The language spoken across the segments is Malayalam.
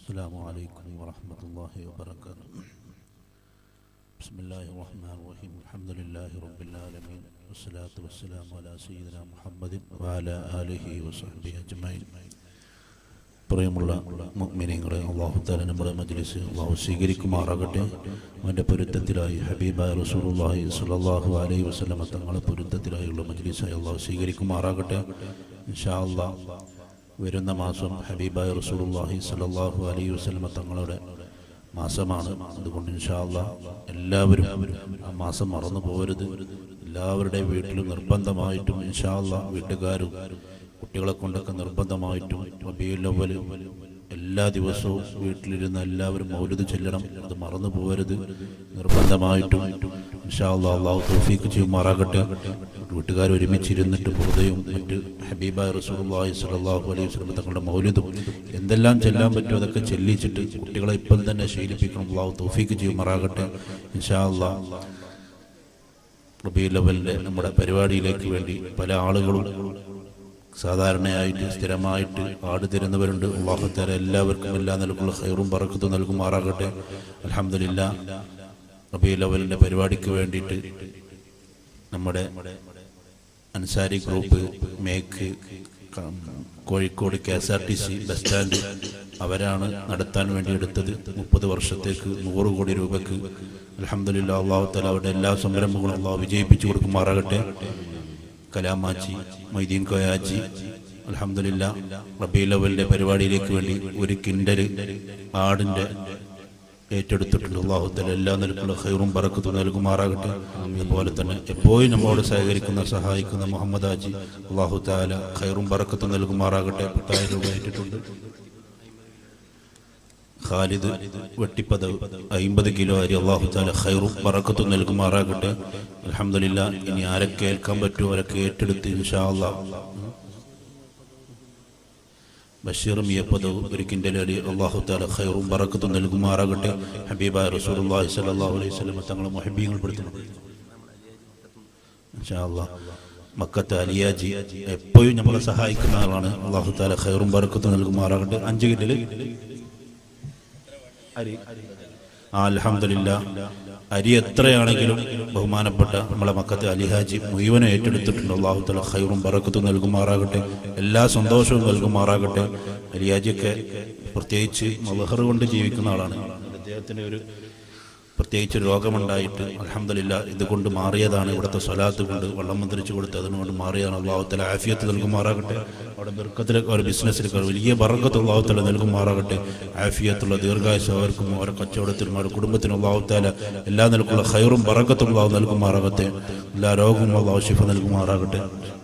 السلام عليكم ورحمة الله وبركاته. بسم الله الرحمن الرحيم. الحمد لله رب العالمين والصلاة والسلام على سيدنا محمد وعلى آله وصحبه أجمعين. പ്രിയമുള്ള മുഅ്മിനീങ്ങളെ, അല്ലാഹു തആല നമ്മുടെ മജ്ലിസ് അല്ലാഹു സ്വീകരിക്കുമാറാകട്ടെ. അവൻ്റെ പൊരുത്തത്തിലായി ഹബീബായ റസൂലുള്ളാഹി സ്വല്ലല്ലാഹു അലൈഹി വസല്ലം തങ്ങളുടെ പൊരുത്തത്തിലായുള്ള മജ്ലിസായി അല്ലാഹു സ്വീകരിക്കുമാറാകട്ടെ. ഇൻഷാ അല്ലാഹ് വരുന്ന മാസം ഹബീബായ റസൂലുള്ളാഹി സ്വല്ലല്ലാഹു അലൈഹി വസല്ലം തങ്ങളുടെ മാസമാണ്. അതുകൊണ്ട് ഇൻഷാ അല്ലാഹ് എല്ലാവരും ആ മാസം മറന്നു പോകരുത്. എല്ലാവരുടെയും വീട്ടിലും നിർബന്ധമായിട്ടും ഇൻഷാ അല്ലാഹ് വീട്ടുകാരും കുട്ടികളെ കൊണ്ടൊക്കെ നിർബന്ധമായിട്ടും റബീഉൽ അവ്വൽ എല്ലാ ദിവസവും വീട്ടിലിരുന്ന് എല്ലാവരും മൗലിദ് ചൊല്ലണം. അത് മറന്നു പോകരുത്. നിർബന്ധമായിട്ടും ഇൻഷാ അല്ലാഹ് അല്ലാഹു തൗഫീഖ് ചെയ്യുമാറാകട്ടെ. വീട്ടുകാർ ഒരുമിച്ചിരുന്നിട്ട് ഹൃദയവും മറ്റ് ഹബീബായ റസൂലുള്ളാഹി സ്വല്ലല്ലാഹു അലൈഹി വസല്ലം തങ്ങളുടെ മൗലിദും എന്തെല്ലാം ചെല്ലാൻ പറ്റുമോ അതൊക്കെ ചെല്ലിച്ചിട്ട് കുട്ടികളെ ഇപ്പം തന്നെ ശീലിപ്പിക്കണം. അല്ലാഹു തൗഫീഖ് ചെയ്യുമാറാകട്ടെ. ഇൻഷാ അല്ലാഹ് റബീഉൽ അവ്വലിൻ്റെ നമ്മുടെ പരിപാടിയിലേക്ക് വേണ്ടി പല ആളുകളും സാധാരണയായിട്ട് സ്ഥിരമായിട്ട് ആട് തരുന്നവരുണ്ട്. അല്ലാഹു തആല എല്ലാവർക്കും എല്ലാ നിലക്കുള്ള ഖൈറും ബറക്കത്തും നൽകുമാറാകട്ടെ. അൽഹംദുലില്ലാഹ് റബീഉൽ അവ്വലിൻ്റെ പരിപാടിക്ക് വേണ്ടിയിട്ട് നമ്മുടെ അൻസാരി ഗ്രൂപ്പ് മേക്ക് കോഴിക്കോട് KSRTC ബസ് സ്റ്റാൻഡ് അവരാണ് നടത്താൻ വേണ്ടി എടുത്തത്. 30 വർഷത്തേക്ക് 100 കോടി രൂപയ്ക്ക് അൽഹംദുലില്ലാഹ് അല്ലാഹു തആല അവരുടെ എല്ലാ സംരംഭങ്ങളും അല്ലാഹു വിജയിപ്പിച്ചു കൊടുക്കുമാറാകട്ടെ. കലാമാച്ചി മൊയ്തീൻ കോയാച്ചി അൽഹംദുലില്ലാഹ് റബീഉൽ അവ്വലിൻ്റെ പരിപാടിയിലേക്ക് വേണ്ടി 1 കിൻഡൽ ആടിൻ്റെ ഏറ്റെടുത്തിട്ടുണ്ട്. അല്ലാഹു തആല എല്ലാ നിലക്കുള്ള ഖൈറും ബറക്കത്തും നൽകുമാറാകട്ടെ. അതുപോലെ തന്നെ എപ്പോഴും നമ്മളോട് സഹകരിക്കുന്ന സഹായിക്കുന്ന മുഹമ്മദ് ഹാജി അല്ലാഹു തആല ഖൈറും ബറക്കത്തും നൽകുമാറാകട്ടെ. 10,000 രൂപ ഏറ്റിട്ടുണ്ട്. ഖാലിദ് വെട്ടിപ്പതവ് 50 കിലോ അരി അല്ലാഹു തആല ഖൈറും ബറക്കത്തും നൽകുമാറാകട്ടെ. അൽഹംദുലില്ലാഹ് ഇനി ആരൊക്കെ ഏൽക്കാൻ പറ്റുമോ അവരൊക്കെ ഏറ്റെടുത്ത് ഇൻഷാ അല്ലാഹ് ബഷീർ മിയപ്പതവ് 1 കിൻഡൽ അരി അല്ലാഹു തആല ഖൈറും ബറക്കത്തും നൽകുമാറാകട്ടെ. ഹബീബായ റസൂലുള്ളാഹി സ്വല്ലല്ലാഹു അലൈഹി വസല്ലം തങ്ങളെ മുഹബ്ബീങ്ങൾ പെടുത്തുന്നു ഇൻഷാ അല്ലാഹ്. മക്കത്തെ അലിയാജി എപ്പോഴും നമ്മളെ സഹായിക്കുന്ന ആളാണ്. അല്ലാഹു തആല ഖൈറും ബറക്കത്തും നൽകുമാറാകട്ടെ. 5 കിൻഡൽ അരി അൽഹംദുലില്ലാഹ് അരി എത്രയാണെങ്കിലും ബഹുമാനപ്പെട്ട നമ്മളെ മക്കത്തെ അലിഹാജി മുഴുവനും ഏറ്റെടുത്തിട്ടുണ്ട്. അല്ലാഹു തആല ഖൈറും ബറക്കത്തും നൽകുമാറാകട്ടെ. എല്ലാ സന്തോഷവും നൽകുമാറാകട്ടെ. അലിഹാജിയൊക്കെ പ്രത്യേകിച്ച് മൽഹർ കൊണ്ട് ജീവിക്കുന്ന ആളാണ്. അദ്ദേഹത്തിന് ഒരു പ്രത്യേകിച്ച് രോഗമുണ്ടായിട്ട് അൽഹംദുലില്ലാഹ് ഇതുകൊണ്ട് മാറിയതാണ്. ഇവിടുത്തെ സ്വലാത്ത് കൊണ്ട് വെള്ളം മന്ത്രിച്ചു കൊടുത്ത് അതിനുകൊണ്ട് മാറിയതാണ്. അല്ലാഹു തആല ആഫിയത്ത് നൽകുമാറാകട്ടെ. അവിടെ ബർക്കത്തിലേക്ക് ഒരു ബിസിനസ്സിലേക്ക് വലിയ ബർക്കത്ത് അല്ലാഹു തആല നൽകുമാറാകട്ടെ. ആഫിയത്തുള്ള ദീർഘായുസ്സ് അവർക്കും അവരുടെ കച്ചവടത്തിനും അവരുടെ കുടുംബത്തിനും അല്ലാഹു തആല എല്ലാ നിലക്കുള്ള ഖൈറും ബറക്കത്തും അല്ലാഹു നൽകുമാറാകട്ടെ. എല്ലാ രോഗവും അല്ലാഹു ശിഫ നൽകുമാറാകട്ടെ.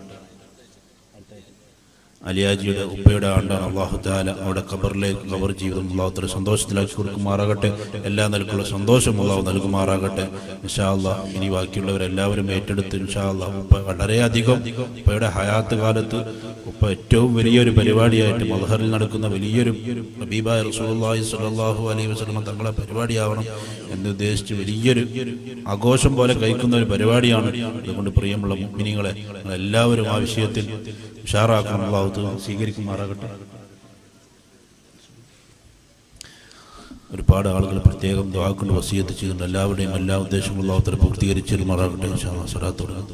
അലിയാജിയുടെ ഉപ്പയുടെ ആണ്ടാണ്. അല്ലാഹു തആല അവിടെ ഖബർ ജീവിതം അല്ലാഹു തആല സന്തോഷത്തിലാക്കി കൊടുക്കുമാറാകട്ടെ. എല്ലാ നിലക്കുള്ള സന്തോഷം അല്ലാഹു നൽകുമാറാകട്ടെ. ഇൻഷാ അല്ലാഹ് ഇനി ബാക്കിയുള്ളവരെല്ലാവരും ഏറ്റെടുത്ത് ഇൻഷാ അല്ലാഹ് ഉപ്പ വളരെയധികം ഉപ്പയുടെ ഹയാത്ത് കാലത്ത് ഉപ്പ ഏറ്റവും വലിയൊരു പരിപാടിയായിട്ട് മൽഹറിൽ നടക്കുന്ന വലിയൊരു ഹബീബായ റസൂലുള്ളാഹി സ്വല്ലല്ലാഹു അലൈഹി വസല്ലം തങ്ങളെ പരിപാടിയാവണം എന്നുദ്ദേശിച്ച് വലിയൊരു ആഘോഷം പോലെ കഴിക്കുന്ന ഒരു പരിപാടിയാണ്. അതുകൊണ്ട് പ്രിയമുള്ള മുഅ്മിനീങ്ങളെ എല്ലാവരും ആ വിഷയത്തിൽ ഉഷാറാക്കണം. അല്ലാഹു സ്വീകരിക്കുമാറാകട്ടെ. ഒരുപാട് ആളുകൾ പ്രത്യേകം ദുആ കൊണ്ട് വസിയത്ത് ചെയ്യുന്നുണ്ട്. എല്ലാവരുടെയും എല്ലാ ഉദ്ദേശങ്ങളും അല്ലാഹു തആല പൂർത്തീകരിച്ചിരുമാറാകട്ടെ. ഇൻഷാ അല്ലാഹ് സ്വലാത്ത് തുടങ്ങാം.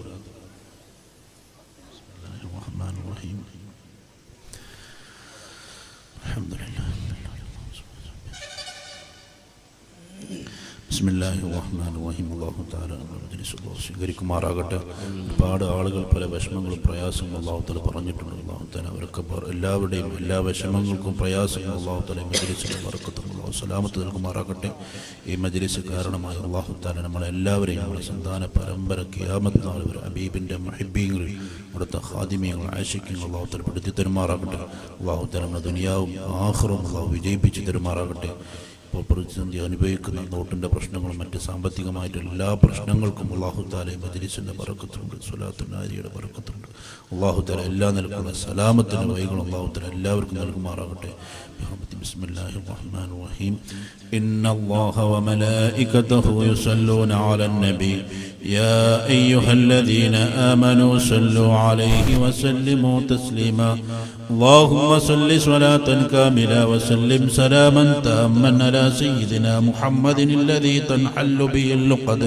ബിസ്മില്ലാഹിർറഹ്മാനിർറഹീം. അല്ലാഹു തആല സ്വീകരിക്കുമാറാകട്ടെ. ഒരുപാട് ആളുകൾ പല വിഷമങ്ങളും പ്രയാസങ്ങളും അല്ലാഹു തആല പറഞ്ഞിട്ടുണ്ട്. അല്ലാഹു തആല അവർക്ക് എല്ലാവരുടെയും എല്ലാ വിഷമങ്ങൾക്കും പ്രയാസങ്ങളും അല്ലാഹു തആല മജ്ലിസിന്റെ ബറക്കത്തും അല്ലാഹു സലാമത്ത് നൽകുമാറാകട്ടെ. ഈ മജ്ലിസ് കാരണമായി അല്ലാഹു തആല നമ്മളെല്ലാവരെയും നമ്മുടെ സന്താന പരമ്പര ഖിയാമത്ത് നാൾ വരെ ഹബീബിന്റെ മുഹിബ്ബീങ്ങൾ അവിടുത്തെ ഖാദിമീങ്ങൾ ആശിഖീങ്ങൾ അല്ലാഹു തആല പെടുത്തി തരുമാറാകട്ടെ. അല്ലാഹു തആല നമ്മുടെ ദുനിയാവും ആഖിറവും അല്ലാഹു വിജയിപ്പിച്ച് തരുമാറാകട്ടെ. പ്രതിസന്ധി അനുഭവിക്കുന്ന നോട്ടിൻ്റെ പ്രശ്നങ്ങളും മറ്റ് സാമ്പത്തികമായിട്ട് എല്ലാ പ്രശ്നങ്ങൾക്കും അല്ലാഹു തആല മജ്ലിസിൻ്റെ ബറക്കത്തുണ്ട്. സ്വലാത്തുൽ നാരിയുടെ ബറക്കത്തുണ്ട്. അല്ലാഹു തആല എല്ലാ നിലക്കുള്ള സലാമത്തിൻ്റെ വഴികളും അല്ലാഹു തആല എല്ലാവർക്കും നൽകുമാറാകട്ടെ. بسم الله الرحمن الرحيم إن الله وملائكته يصلون على النبي يا أيها الذين آمنوا صلوا عليه وسلموا تسليما اللهم صل صلاة كاملة وسلم سلاما تاما على سيدنا محمد الذي تنحل به اللقد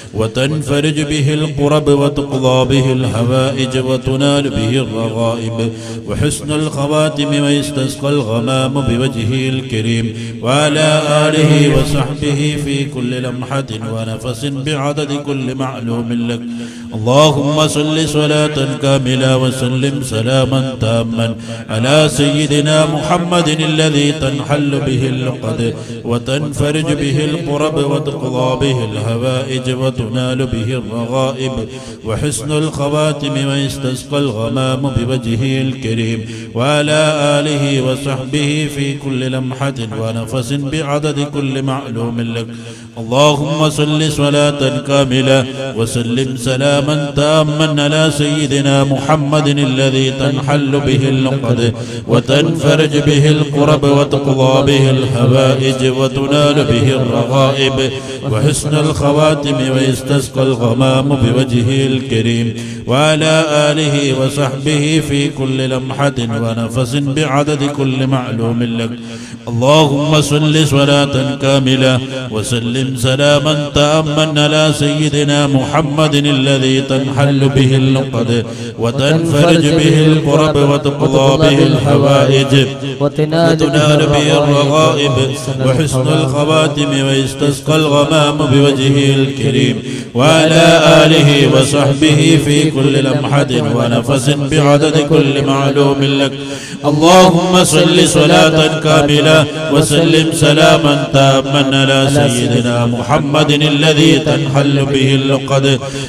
وتنفرج به القرب وتقضى به الحوائج وتنال به الرغائب وحسن الخواتم ويستسقى الغمام بوجهه الكريم وعلى آله وصحبه في كل لمحة ونفس بعدد كل معلوم لك اللهم صل صلاة كاملة وسلم سلاما تاما على سيدنا محمد الذي تنحل به اللقد وتنفرج به القرب وتقضى به الهوائج وتنال به الرغائب وحسن الخواتم ويستسقى الغمام بوجهه الكريم وعلى آله وصحبه في كل لمحة ونفس بعدد كل معلوم لك اللهم صل صلاة كاملة وسلم سلاما تاما على سيدنا محمد الذي تنحل به اللقد وتنفرج به القرب وتقضى به الحوائج وتنال به الرغائب وحسن الخواتم ويستسقى الغمام بوجهه الكريم وعلى آله وصحبه في كل لمحة ونفس بعدد كل معلوم لك اللهم صل صلاة كاملة وسلم سلاما تاما على سيدنا محمد الذي تنحل به اللقد وتنفرج به القرب وتقضى به الحوائج وتنال به الرغائب وحسن الخواتم ويستسقى الغمام بوجهه الكريم وعلى آله وصحبه في كل لمحة ونفس بعدد كل معلوم لك اللهم صل صلاة كاملة وسلم سلاما تاما على سيدنا محمد الذي تنحل به اللقد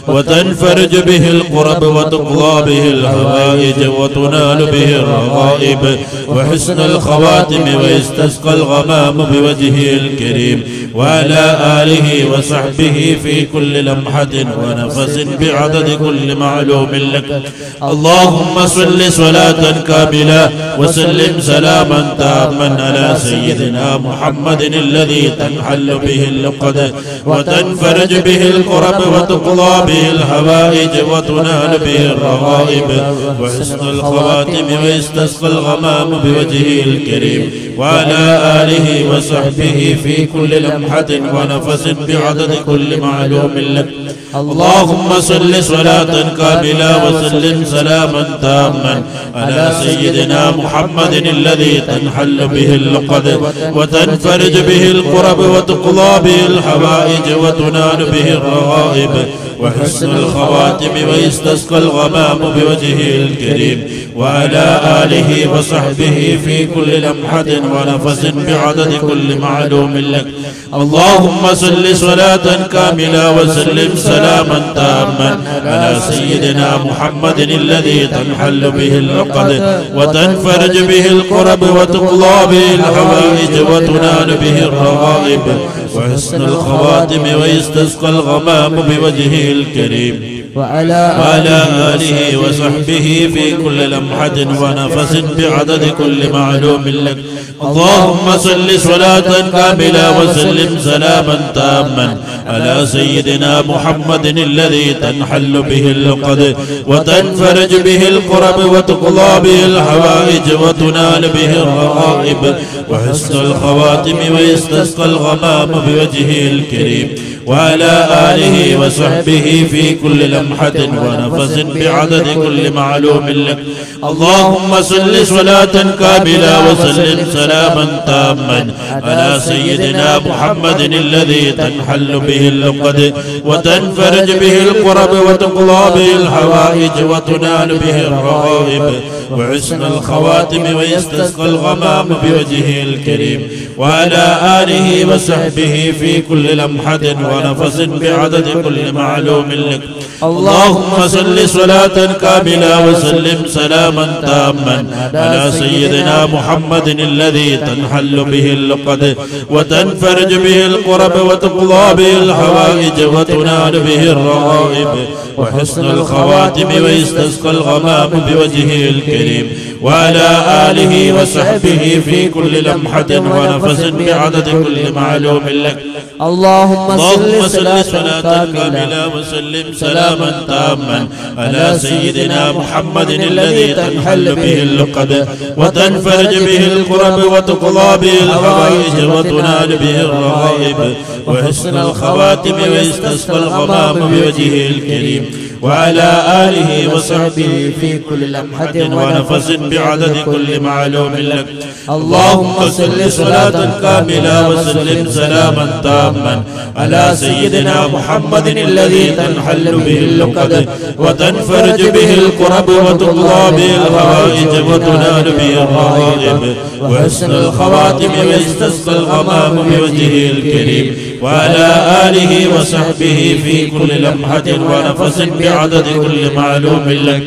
وتنفرج به القرب وتقضى به الحوائج وتنال به الرغائب وحسن الخواتم ويستسقى الغمام بوجهه الكريم وعلى آله وصحبه في كل لمحة ونفس بعدد كل معلوم لك اللهم صل صلاة كاملة وسلم سلاما تاما على سيدنا محمد الذي تنحل به اللقد وتنفرج به القرب وتقضى به الحوائج وتنال به الرغائب وحسن الخواتم ويستسقى الغمام بوجهه الكريم وعلى آله وصحبه في كل لمحة ونفس بعدد كل معلوم لك اللهم صل صلاة كاملة وسلم سلاما تاما على سيدنا محمد الذي تنحل به اللقد وتنفرج به القرب وتقضى به الحوائج وتنال به الرغائب وحسن الخواتم ويستسقى الغمام بوجهه الكريم وعلى آله وصحبه في كل لمحة ونفس بعدد كل معلوم لك اللهم صل صلاة كاملة وسلم سلاما تاما على سيدنا محمد الذي تنحل به اللقد وتنفرج به القرب وتقضى به الحوائج وتنال به الرغائب وحسن الخواتم ويستسقى الغمام بوجهه الكريم وعلى آله وصحبه في كل لمحة ونفس بعدد كل معلوم لك اللهم صل صلاة كاملة وسلم سلاما تاما على سيدنا محمد الذي تنحل به اللقد وتنفرج به القرب وتقضى به الحوائج وتنال به الرغائب وحسن الخواتم ويستسقى الغمام بوجهه الكريم وعلى آله وصحبه في كل لمحة ونفس بعدد كل معلوم لك اللهم صل صلاة كاملة وسلم سلاما تاما على سيدنا محمد الذي تنحل به اللقد وتنفرج به القرب وتقضى به الحوائج وتنال به الرغائب وحسن الخواتم ويستسقى الغمام بوجهه الكريم وعلى آله وصحبه في كل لمحة ونفس بعدد كل معلوم لك اللهم صل صلاة كاملة وسلم سلاما تاما على سيدنا محمد الذي تنحل به اللقد وتنفرج به الكرب وتقضى به الحوائج وتنال به الرغائب وحسن الخواتم ويستسقى الغمام بوجهه الكريم وعلى آله وصحبه في كل لمحة ونفس بعدد كل معلوم لك. اللهم صل صلاة كاملة وسلم سلاما تاما على سيدنا محمد الذي تنحل به اللقد وتنفرج به الكرب وتقضى به الحوائج وتنال به الرغائب وحسن الخواتم ويستسقى الغمام بوجهه الكريم وعلى آله وصحبه في كل لمحة ونفس بعدد كل معلوم لك. اللهم صل صلاة كاملة وسلم سلاما تاما على سيدنا محمد الذي تنحل به اللقد وتنفرج به الكرب وتقضى به الحوائج وتنال به الرغائب وحسن الخواتم ويستسقى الغمام بوجهه الكريم وعلى آله وصحبه في كل لمحة ونفس بعدد كل معلوم لك.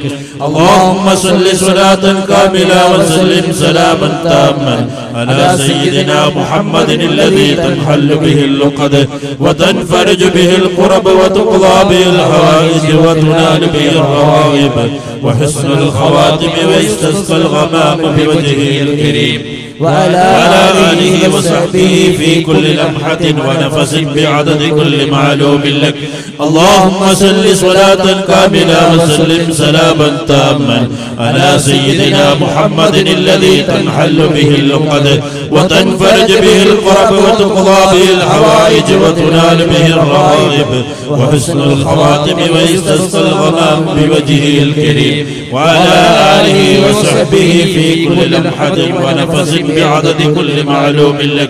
اللهم صل صلاة كاملة وسلم سلاما تاما على سيدنا محمد الذي تنحل به اللقد وتنفرج به الكرب وتقضى به الحوائج وتنال به الرغائب وحسن الخواتم ويستسقى الغمام بوجهه الكريم وعلى آله وصحبه في كل لمحة ونفس بعدد كل معلوم لك. اللهم صل صلاة كاملة وسلم سلاما تاما على سيدنا محمد الذي تنحل به اللقد وتنفرج به الكرب وتقضى به الحوائج وتنال به الرغائب وحسن الخواتم ويستسقى الغمام بوجهه الكريم وعلى آله وصحبه في كل لمحة ونفس بعدد كل معلوم لك.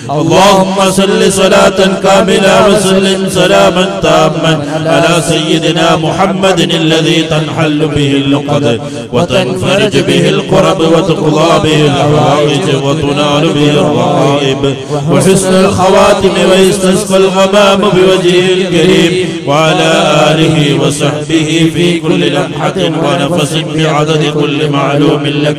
اللهم صل صلاة كاملة وسلم سلاما تاما على سيدنا محمد الذي تنحل به اللقد وتنفرج به الكرب وتقضى به الحوائج وتنال به الرغائب وحسن الخواتم ويستسقى الغمام بوجهه الكريم وعلى آله وصحبه في كل لمحة ونفس بعدد كل معلوم لك.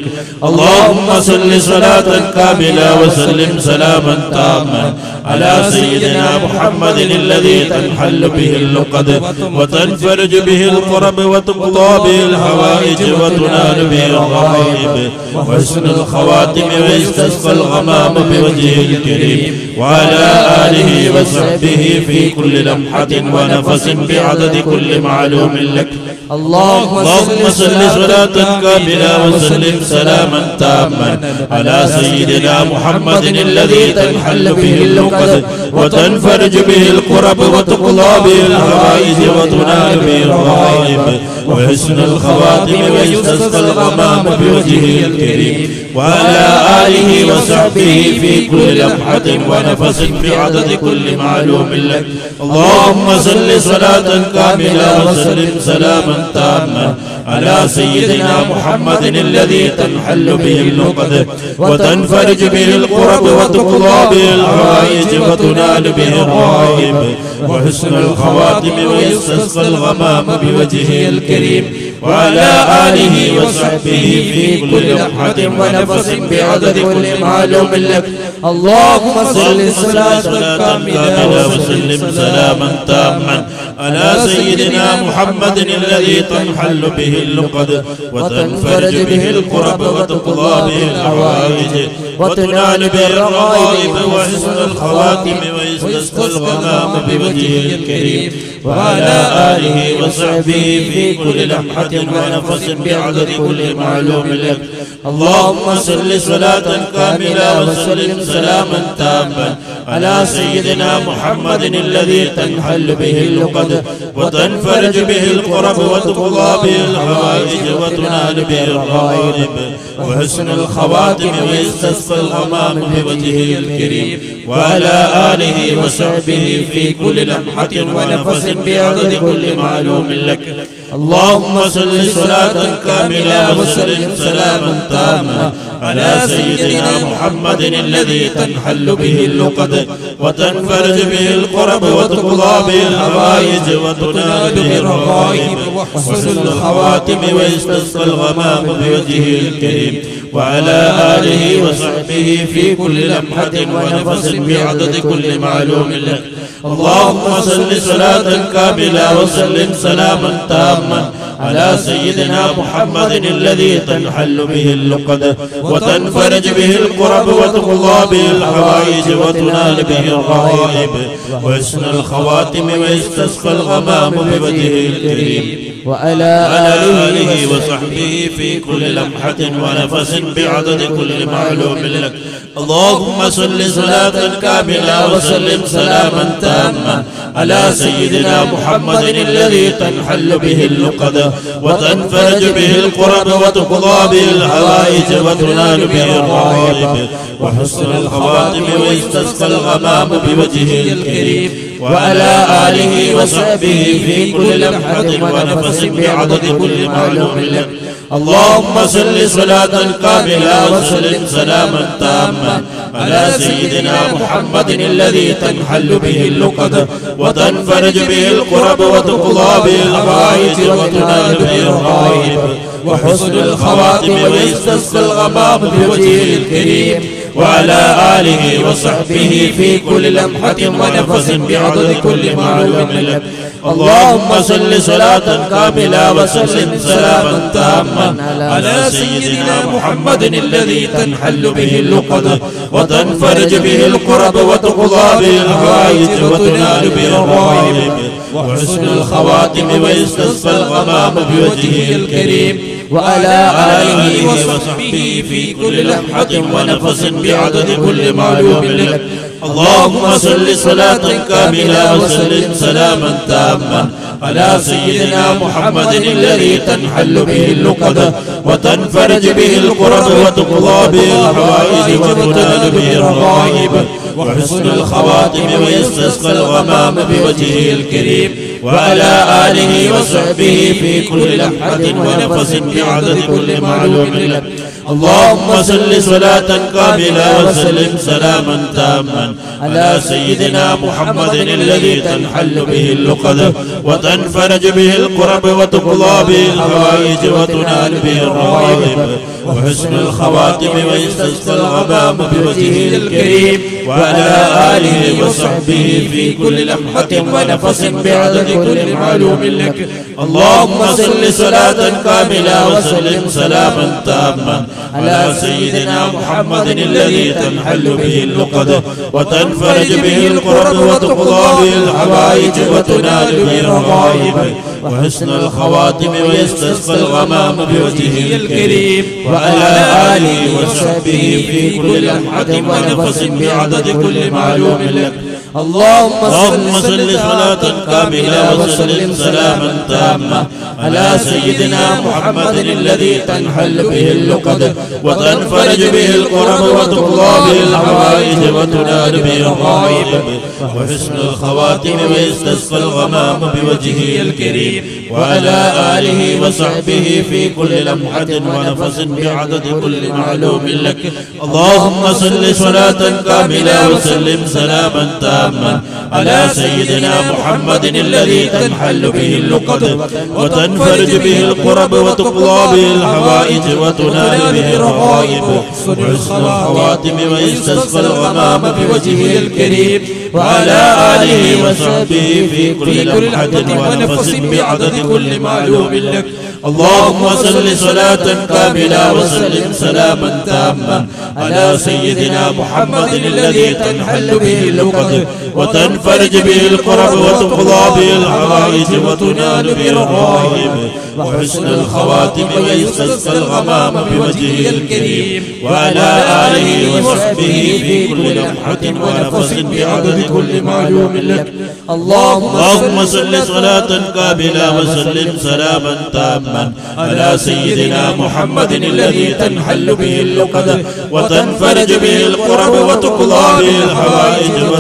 اللهم صل صلاة كاملة وسلم سلاما تاما على سيدنا محمد الذي تنحل به اللقد وتنفرج به الكرب وتقضى به الحوائج وتنال به الرغائب وحسن الخواتم ويستسقى الغمام بوجهه الكريم وعلى آله وصحبه في كل لمحة ونفس بعدد كل معلوم لك. اللهم صل صلاة كاملة وسلم سلاما تاما على سيدنا محمد الذي تنحل به اللقد وتنفرج به الكرب وتقضى به الحوائج وتنال به الرغائب وحسن الخواتم ويستسقى الغمام بوجهه الكريم وعلى آله وصحبه في كل لمحة ونفس بعدد كل معلوم لك. اللهم صل صلاة كاملة وسلم سلاما تاما على سيدنا محمد الذي تنحل به اللقد وتنفرج به الكرب وتقضى به الحوائج وتنال به الرغائب وحسن الخواتم ويستسقى الغمام بوجهه الكريم وعلى آله وصحبه في كل لمحة ونفس بعدد كل معلوم لك. اللهم صل صلاة كاملة وسلم سلاما تاما على سيدنا محمد الذي تنحل به اللقد وتنفرج به الكرب وتقضى به الحوائج وتنال به الرغائب وحسن الخواتم ويستسقى الغمام بوجهه الكريم وعلى آله وصحبه في كل لمحة ونفس بعدد كل معلوم لك. اللهم صل صلاة كاملة وسلم سلاما تاما على سيدنا محمد الذي تنحل به اللقد وتنفرج به الكرب وتقضى به الحوائج وتنال به الرغائب وحسن الخواتم ويستسقى الغمام بوجهه الكريم وعلى آله وصحبه في كل لمحة ونفس بعدد كل معلوم لك. اللهم صل صلاة كاملة وسلم سلاما تاما على سيدنا محمد الذي تنحل به اللقد وتنفرج به الكرب وتقضى به الحوائج وتنال به الرغائب وحسن الخواتم ويستسقى الغمام بوجهه الكريم وعلى آله وصحبه في كل لمحة ونفس بعدد كل معلوم لك. اللهم صل صلاة كاملة وسلم سلاما تاما على سيدنا محمد الذي تنحل به اللقد وتنفرج به الكرب وتقضى به الحوائج وتنال به الرغائب وحسن الخواتم ويستسقى الغمام بوجهه الكريم وعلى آله وصحبه في كل لمحة ونفس بعدد كل معلوم لك. اللهم صل صلاة كاملة وسلم سلاما تاما على سيدنا محمد الذي تنحل به اللقد وتنفرج به الكرب وتقضى به الحوائج وتنال به الرغائب وحسن الخواتم ويستسقى الغمام بوجهه الكريم وعلى آله وصحبه في كل لمحة ونفس بعدد كل معلوم لك. اللهم صل صلاة كاملة وسلم سلاما تاما على سيدنا محمد الذي تنحل به اللقد وتنفرج به الكرب وتقضى به الحوائج وتنال به الرغائب وحسن الخواتم ويستسقى الغمام بوجهه الكريم وعلى آله وصحبه في كل لمحة ونفس بعدد كل معلوم لك. اللهم صل صلاة كاملة وسلم سلاما تاما على سيدنا محمد الذي تنحل به اللقد وتنفرج به الكرب وتقضى به الحوائج وتنال به الرغائب وحسن الخواتم ويستسقى الغمام بوجهه الكريم وعلى آله وصحبه في كل لمحة ونفس بعدد كل معلوم لك. اللهم صل صلاة كاملة وسلم سلاما تاما على سيدنا محمد الذي تنحل به اللقد وتنفرج به الكرب وتقضى به الحوائج وتنال به الرغائب وحسن الخواتم ويستسقى الغمام بوجهه الكريم وعلى آله وصحبه في كل لمحة ونفس بعدد كل معلوم لك. اللهم صل صلاة كاملة وسلم سلاما تاما على سيدنا محمد الذي تنحل به اللقد وتنفرج به الكرب وتقضى به الحوائج وتنال به الرغائب وحسن الخواتم ويستسقى الغمام بوجهه الكريم وعلى آله وصحبه في كل لمحة ونفس بعدد كل معلوم لك. اللهم صل صلاة كاملة وسلم سلاما تاما على سيدنا محمد الذي تنحل به اللقد وتنفرج به الكرب وتقضى به الحوائج وتنال به الرغائب وحسن الخواتم ويستسقى الغمام بوجهه الكريم وعلى آله وصحبه في كل لمحة ونفس بعدد كل معلوم لك. اللهم صل صلاة كاملة وسلم سلاما تاما على سيدنا محمد الذي تنحل به اللقد وتنفرج به الكرب وتقضى به الحوائج وتنال به الرغائب وحسن الخواتم ويستسقى الغمام بوجهه الكريم وعلى آله وصحبه في كل لمحة ونفس بعدد كل معلوم لك. اللهم صل صلاة كاملة وسلم سلاما تاما على سيدنا محمد الذي تنحل به اللقد وتنفرج به الكرب وتقضى به الحوائج وتنال به الرغائب وحسن الخواتم ويستسقى الغمام بوجهه الكريم وعلى آله وصحبه في كل لمحة ونفس بعدد كل معلوم لك. اللهم صل صلاة كاملة وسلم سلاما تاما على سيدنا محمد الذي تنحل به اللقد وتنفرج به الكرب وتقضى به الحوائج وتنال به الرغائب وحسن الخواتم ويستسقى الغمام بوجهه الكريم وعلى آله وصحبه في كل لمحة ونفس بعدد كل معلوم لك. اللهم صل صلاة كاملة وسلم سلاما تاما على سيدنا محمد الذي تنحل به اللقد وتنفرج به الكرب وتقضى به الحوائج وتنال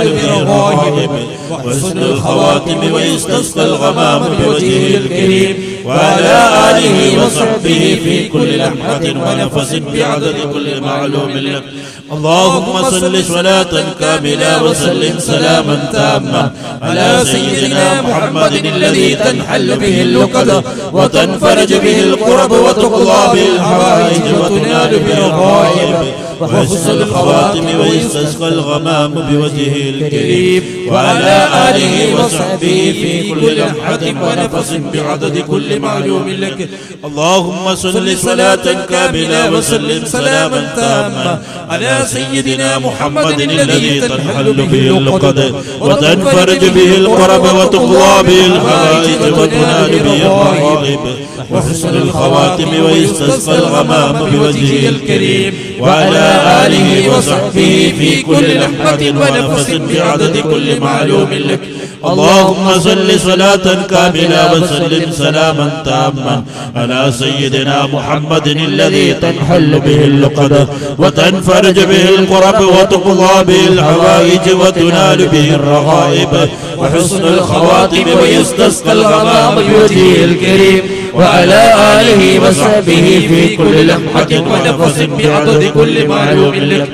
بالرغائب وحسن الخواتم ويستسقى الغمام بوجهه الكريم وعلى آله وصحبه في كل لمحة ونفس بعدد كل معلوم لك. اللهم صل صلاة كاملة وسلم سلاما تاما على سيدنا محمد الذي تنحل به اللقد وتنفرج به الكرب وتقضى به الحوائج وتنال به الرغائب وحسن الخواتم ويستسقى الغمام بوجهه الكريم وعلى آله وصحبه في كل لمحة ونفس بعدد كل معلوم لك. اللهم صل صلاة كاملة وسلم سلاما تاما على سيدنا محمد الذي تنحل به اللقد وتنفرج به الكرب وتقضى به الحوائج وتنال به الرغائب وحسن الخواتم ويستسقى الغمام بوجهه الكريم وعلى آله وصحبه في كل لمحة ونفس بعدد كل معلوم لك. اللهم صل صلاة كاملة وسلم سلاما تاما على سيدنا محمد الذي تنحل به اللقد وتنفرج به الكرب وتقضى به الحوائج وتنال به الرغائب وحسن الخواتم ويستسقى الغمام بوجهه الكريم وعلى آله وصحبه في كل لمحة ونفس بعدد كل معلوم لك.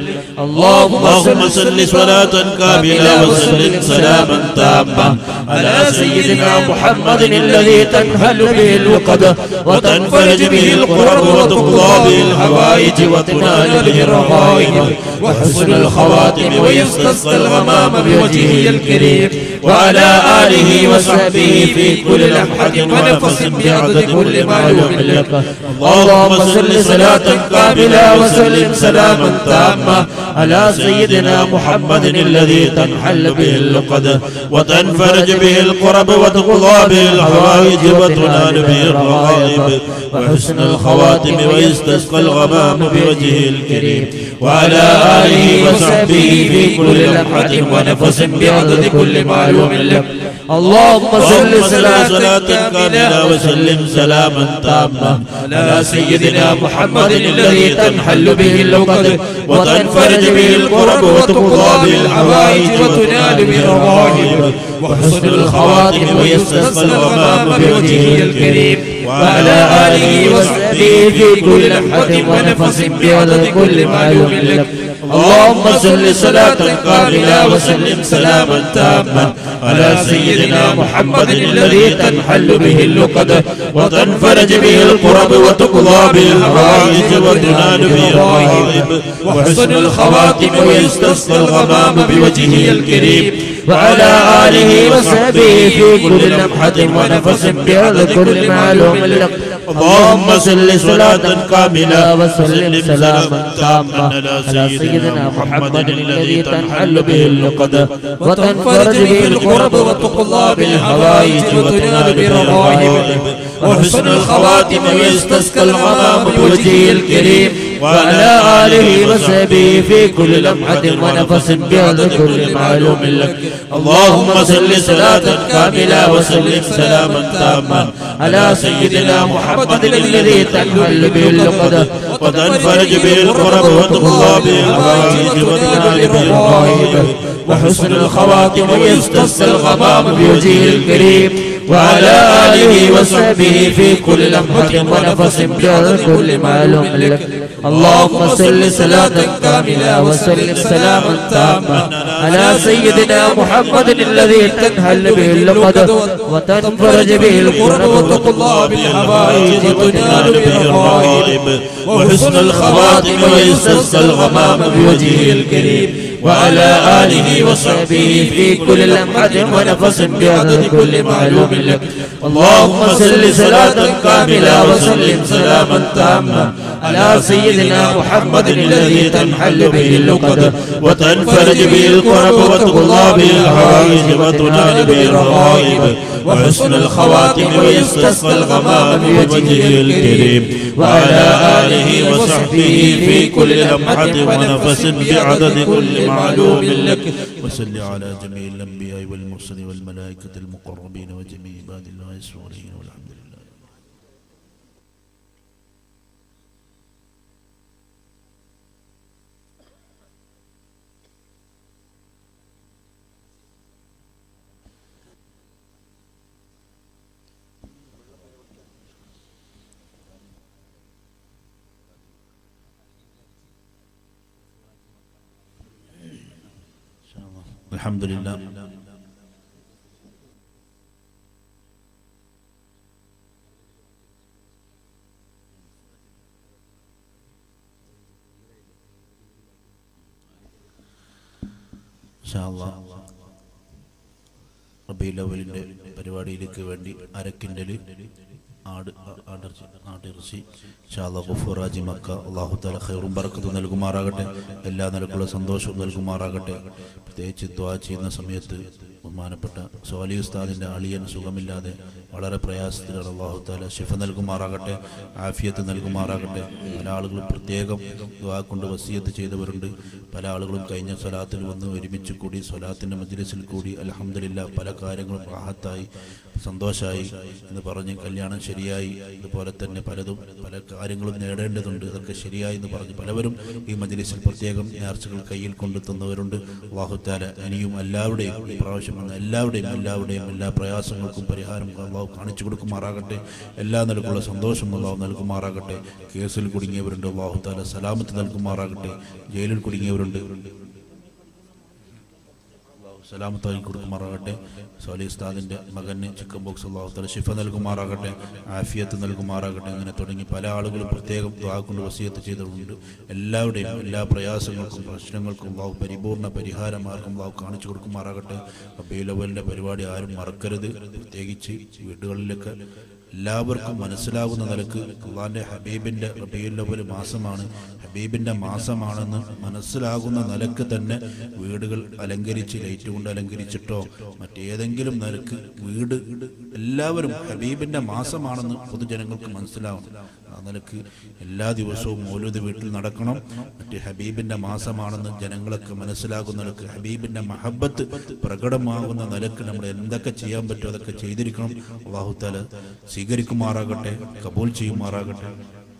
اللهم صل صلاة كاملة وسلم سلاما تاما على سيدنا محمد الذي تنحل به اللقد وتنفرج به الكرب وتقضى به الحوائج وتنال به الرغائب وحسن الخواتم ويستسقى الغمام بوجهه الكريم وعلى آله وصحبه في كل لمحة ونفس بعدد كل معلوم لك. اللهم صل صلاة كاملة وسلم سلاما تاما على سيدنا محمد الذي تنحل به اللقد وتنفرج به الكرب وتقضى به الحوائج وتنال به الرغائب وحسن الخواتم ويستسقى الغمام بوجهه الكريم وعلى آله وصحبه في كل لمحة ونفس بعدد كل معلوم لك. اللهم صل صلاة كاملة وسلم سلاما تاما على سيدنا محمد الذي تنحل به اللقد وتنفرج به الكرب وتقضى به الحوائج وتنال به الرغائب وحسن الخواتم ويستسقى الغمام بوجهه الكريم وعلى آله وصحبه في كل لمحة ونفس بعدد كل معلوم لك. اللهم صل صلاة كاملة وسلم سلاما تاما على سيدنا محمد الذي تنحل به اللقد وتنفرج به الكرب وتقضى به الحوائج وتنال به الرغائب وحسن الخواتم ويستسقى الغمام بوجهه الكريم وعلى آله وصحبه في كل لمحة ونفس بعدد كل معلوم لك. اللهم صل صلاة كاملة وسلم سلاما تاما على سيدنا محمد الذي تنحل به اللقد وتنفرج به الكرب وتقضى به الحوائج وتنال به الرغائب وحسن الخواتم ويستسقى الغمام بوجهه الكريم وعلى آله وصحبه في كل لمحة ونفس بعدد كل معلوم لك. اللهم صل صلاة كاملة وسلم سلاما تاما على سيدنا محمد الذي تنحل به اللقد وتنفرج به الكرب وتقضى به الحوائج وتنال به الرغائب وحسن الخواتم ويستسقى الغمام بوجهه الكريم وعلى آله وصحبه في كل لمحة ونفس بعدد كل معلوم لك. اللهم صل صلاة كاملة وسلم سلاما تاما على سيدنا محمد الذي تنحل به اللقد وتنفرج به الكرب وتقضى به الحوائج وتنال به الرغائب وحسن الخواتم ويستسقى الغمام بوجهه الكريم وعلى آله وصحبه في كل لمحة ونفس بعدد كل معلوم لك. اللهم صل صلاة كاملة وسلم سلاما تاما على سيدنا محمد الذي تنحل به اللقد وتنفرج به الكرب وتقضى به الحوائج وتنال به الرغائب وحسن الخواتم ويستسقى الغمام بوجهه الكريم وعلى آله وصحبه في كل لمحة ونفس بعدد كل معلوم لك. وصل على جميع الأنبياء والمرسلين والملائكة المقربين وجميع عباد الله الصالحين والحمد لله. അൽഹംദുലില്ലാ. ഇൻഷാ അല്ലാഹ് റബീഉൽ അവ്വലിന്റെ പരിപാടിയിലേക്ക് വേണ്ടി അരക്കിൻഡല് ആടിറച്ചി ഇൻഷാ അല്ലാഹ് ഗഫൂർ ഹാജി മക്ക അല്ലാഹു തആല ഖൈറും ബറക്കത്തും നൽകുമാറാകട്ടെ, എല്ലാ നിലക്കുള്ള സന്തോഷവും നൽകുമാറാകട്ടെ. പ്രത്യേകിച്ച് ദുആ ചെയ്യുന്ന സമയത്ത് ബഹുമാനപ്പെട്ട സ്വാലി ഉസ്താദിന്റെ അളിയൻ സുഖമില്ലാതെ വളരെ പ്രയാസത്തിലാണ്. അല്ലാഹു തആല ശിഫ നൽകുമാറാകട്ടെ, ആഫിയത്ത് നൽകുമാറാകട്ടെ. പല ആളുകളും പ്രത്യേകം ദുആ കൊണ്ട് വസിയത്ത് ചെയ്തവരുണ്ട്. പല ആളുകളും കഴിഞ്ഞ സ്വലാത്തിൽ വന്ന് ഒരുമിച്ച് കൂടി സ്വലാത്തിന്റെ മജ്ലിസിൽ കൂടി അൽഹംദുലില്ലാ പല കാര്യങ്ങളും റാഹത്തായി സന്തോഷമായി എന്ന് പറഞ്ഞ് കല്യാണം ശരിയായി, ഇതുപോലെ തന്നെ പലതും പല കാര്യങ്ങളും നേടേണ്ടതുണ്ട്, ഇതൊക്കെ ശരിയായി എന്ന് പറഞ്ഞ് പലവരും ഈ മജ്ലിസിൽ പ്രത്യേകം നേർച്ചകൾ കയ്യിൽ കൊണ്ടെത്തുന്നവരുണ്ട്. അല്ലാഹു തആല ഇനിയും എല്ലാവരുടെയും ഈ പ്രാവശ്യം വന്ന എല്ലാവരുടെയും എല്ലാ പ്രയാസങ്ങൾക്കും പരിഹാരം അല്ലാഹു കാണിച്ചു കൊടുക്കുമാറാകട്ടെ, എല്ലാ നിലക്കുള്ള സന്തോഷം അല്ലാഹു നൽകുമാറാകട്ടെ. കേസിൽ കുടുങ്ങിയവരുണ്ട്, അല്ലാഹു തആല സലാമത്ത് നൽകുമാറാകട്ടെ. ജയിലിൽ കുടുങ്ങിയവരുണ്ട്, സലാമത്തായി കൊടുക്കുമാറാകട്ടെ. സ്വാലി ഉസ്താദിന്റെ മകന് ചിക്കൻ ബോക്സ് അല്ലാഹു തആല ശിഫ നൽകുമാറാകട്ടെ, ആഫിയത്ത് നൽകുമാറാകട്ടെ. അങ്ങനെ തുടങ്ങി പല ആളുകളും പ്രത്യേകം ദുആ കൊണ്ട് വസിയത്ത് ചെയ്തിട്ടുണ്ട്. എല്ലാവരുടെയും എല്ലാ പ്രയാസങ്ങൾക്കും പ്രശ്നങ്ങൾക്കും അല്ലാഹു പരിപൂർണ്ണ പരിഹാര മാർഗം അല്ലാഹു കാണിച്ചു കൊടുക്കുമാറാകട്ടെ. റബീഉൽ അവ്വലിന്റെ പരിപാടി ആരും മറക്കരുത്. പ്രത്യേകിച്ച് വീടുകളിലൊക്കെ എല്ലാവർക്കും മനസ്സിലാകുന്ന നിലക്ക് അല്ലാഹുവിന്റെ ഹബീബിന്റെ റബീഉൽ അവ്വൽ മാസമാണ്, ഹബീബിന്റെ മാസമാണെന്ന് മനസ്സിലാകുന്ന നിലക്ക് തന്നെ വീടുകൾ അലങ്കരിച്ച് ലൈറ്റ് കൊണ്ട് അലങ്കരിച്ചിട്ടോ മറ്റേതെങ്കിലും നിലക്ക് വീട് എല്ലാവരും ഹബീബിന്റെ മാസമാണെന്ന് പൊതുജനങ്ങൾക്ക് മനസ്സിലാവണം. ആ നിലക്ക് എല്ലാ ദിവസവും മൗലൂദ് വീട്ടിൽ നടക്കണം. മറ്റേ ഹബീബിന്റെ മാസമാണെന്ന് ജനങ്ങളൊക്കെ മനസ്സിലാകുന്ന നിലക്ക് ഹബീബിന്റെ മഹബത്ത് പ്രകടമാകുന്ന നിലക്ക് നമ്മൾ എന്തൊക്കെ ചെയ്യാൻ പറ്റുമോ അതൊക്കെ ചെയ്തിരിക്കണം. അല്ലാഹു തആല സ്വീകരിക്കുമാറാകട്ടെ, കബൂൽ ചെയ്യുമാറാകട്ടെ.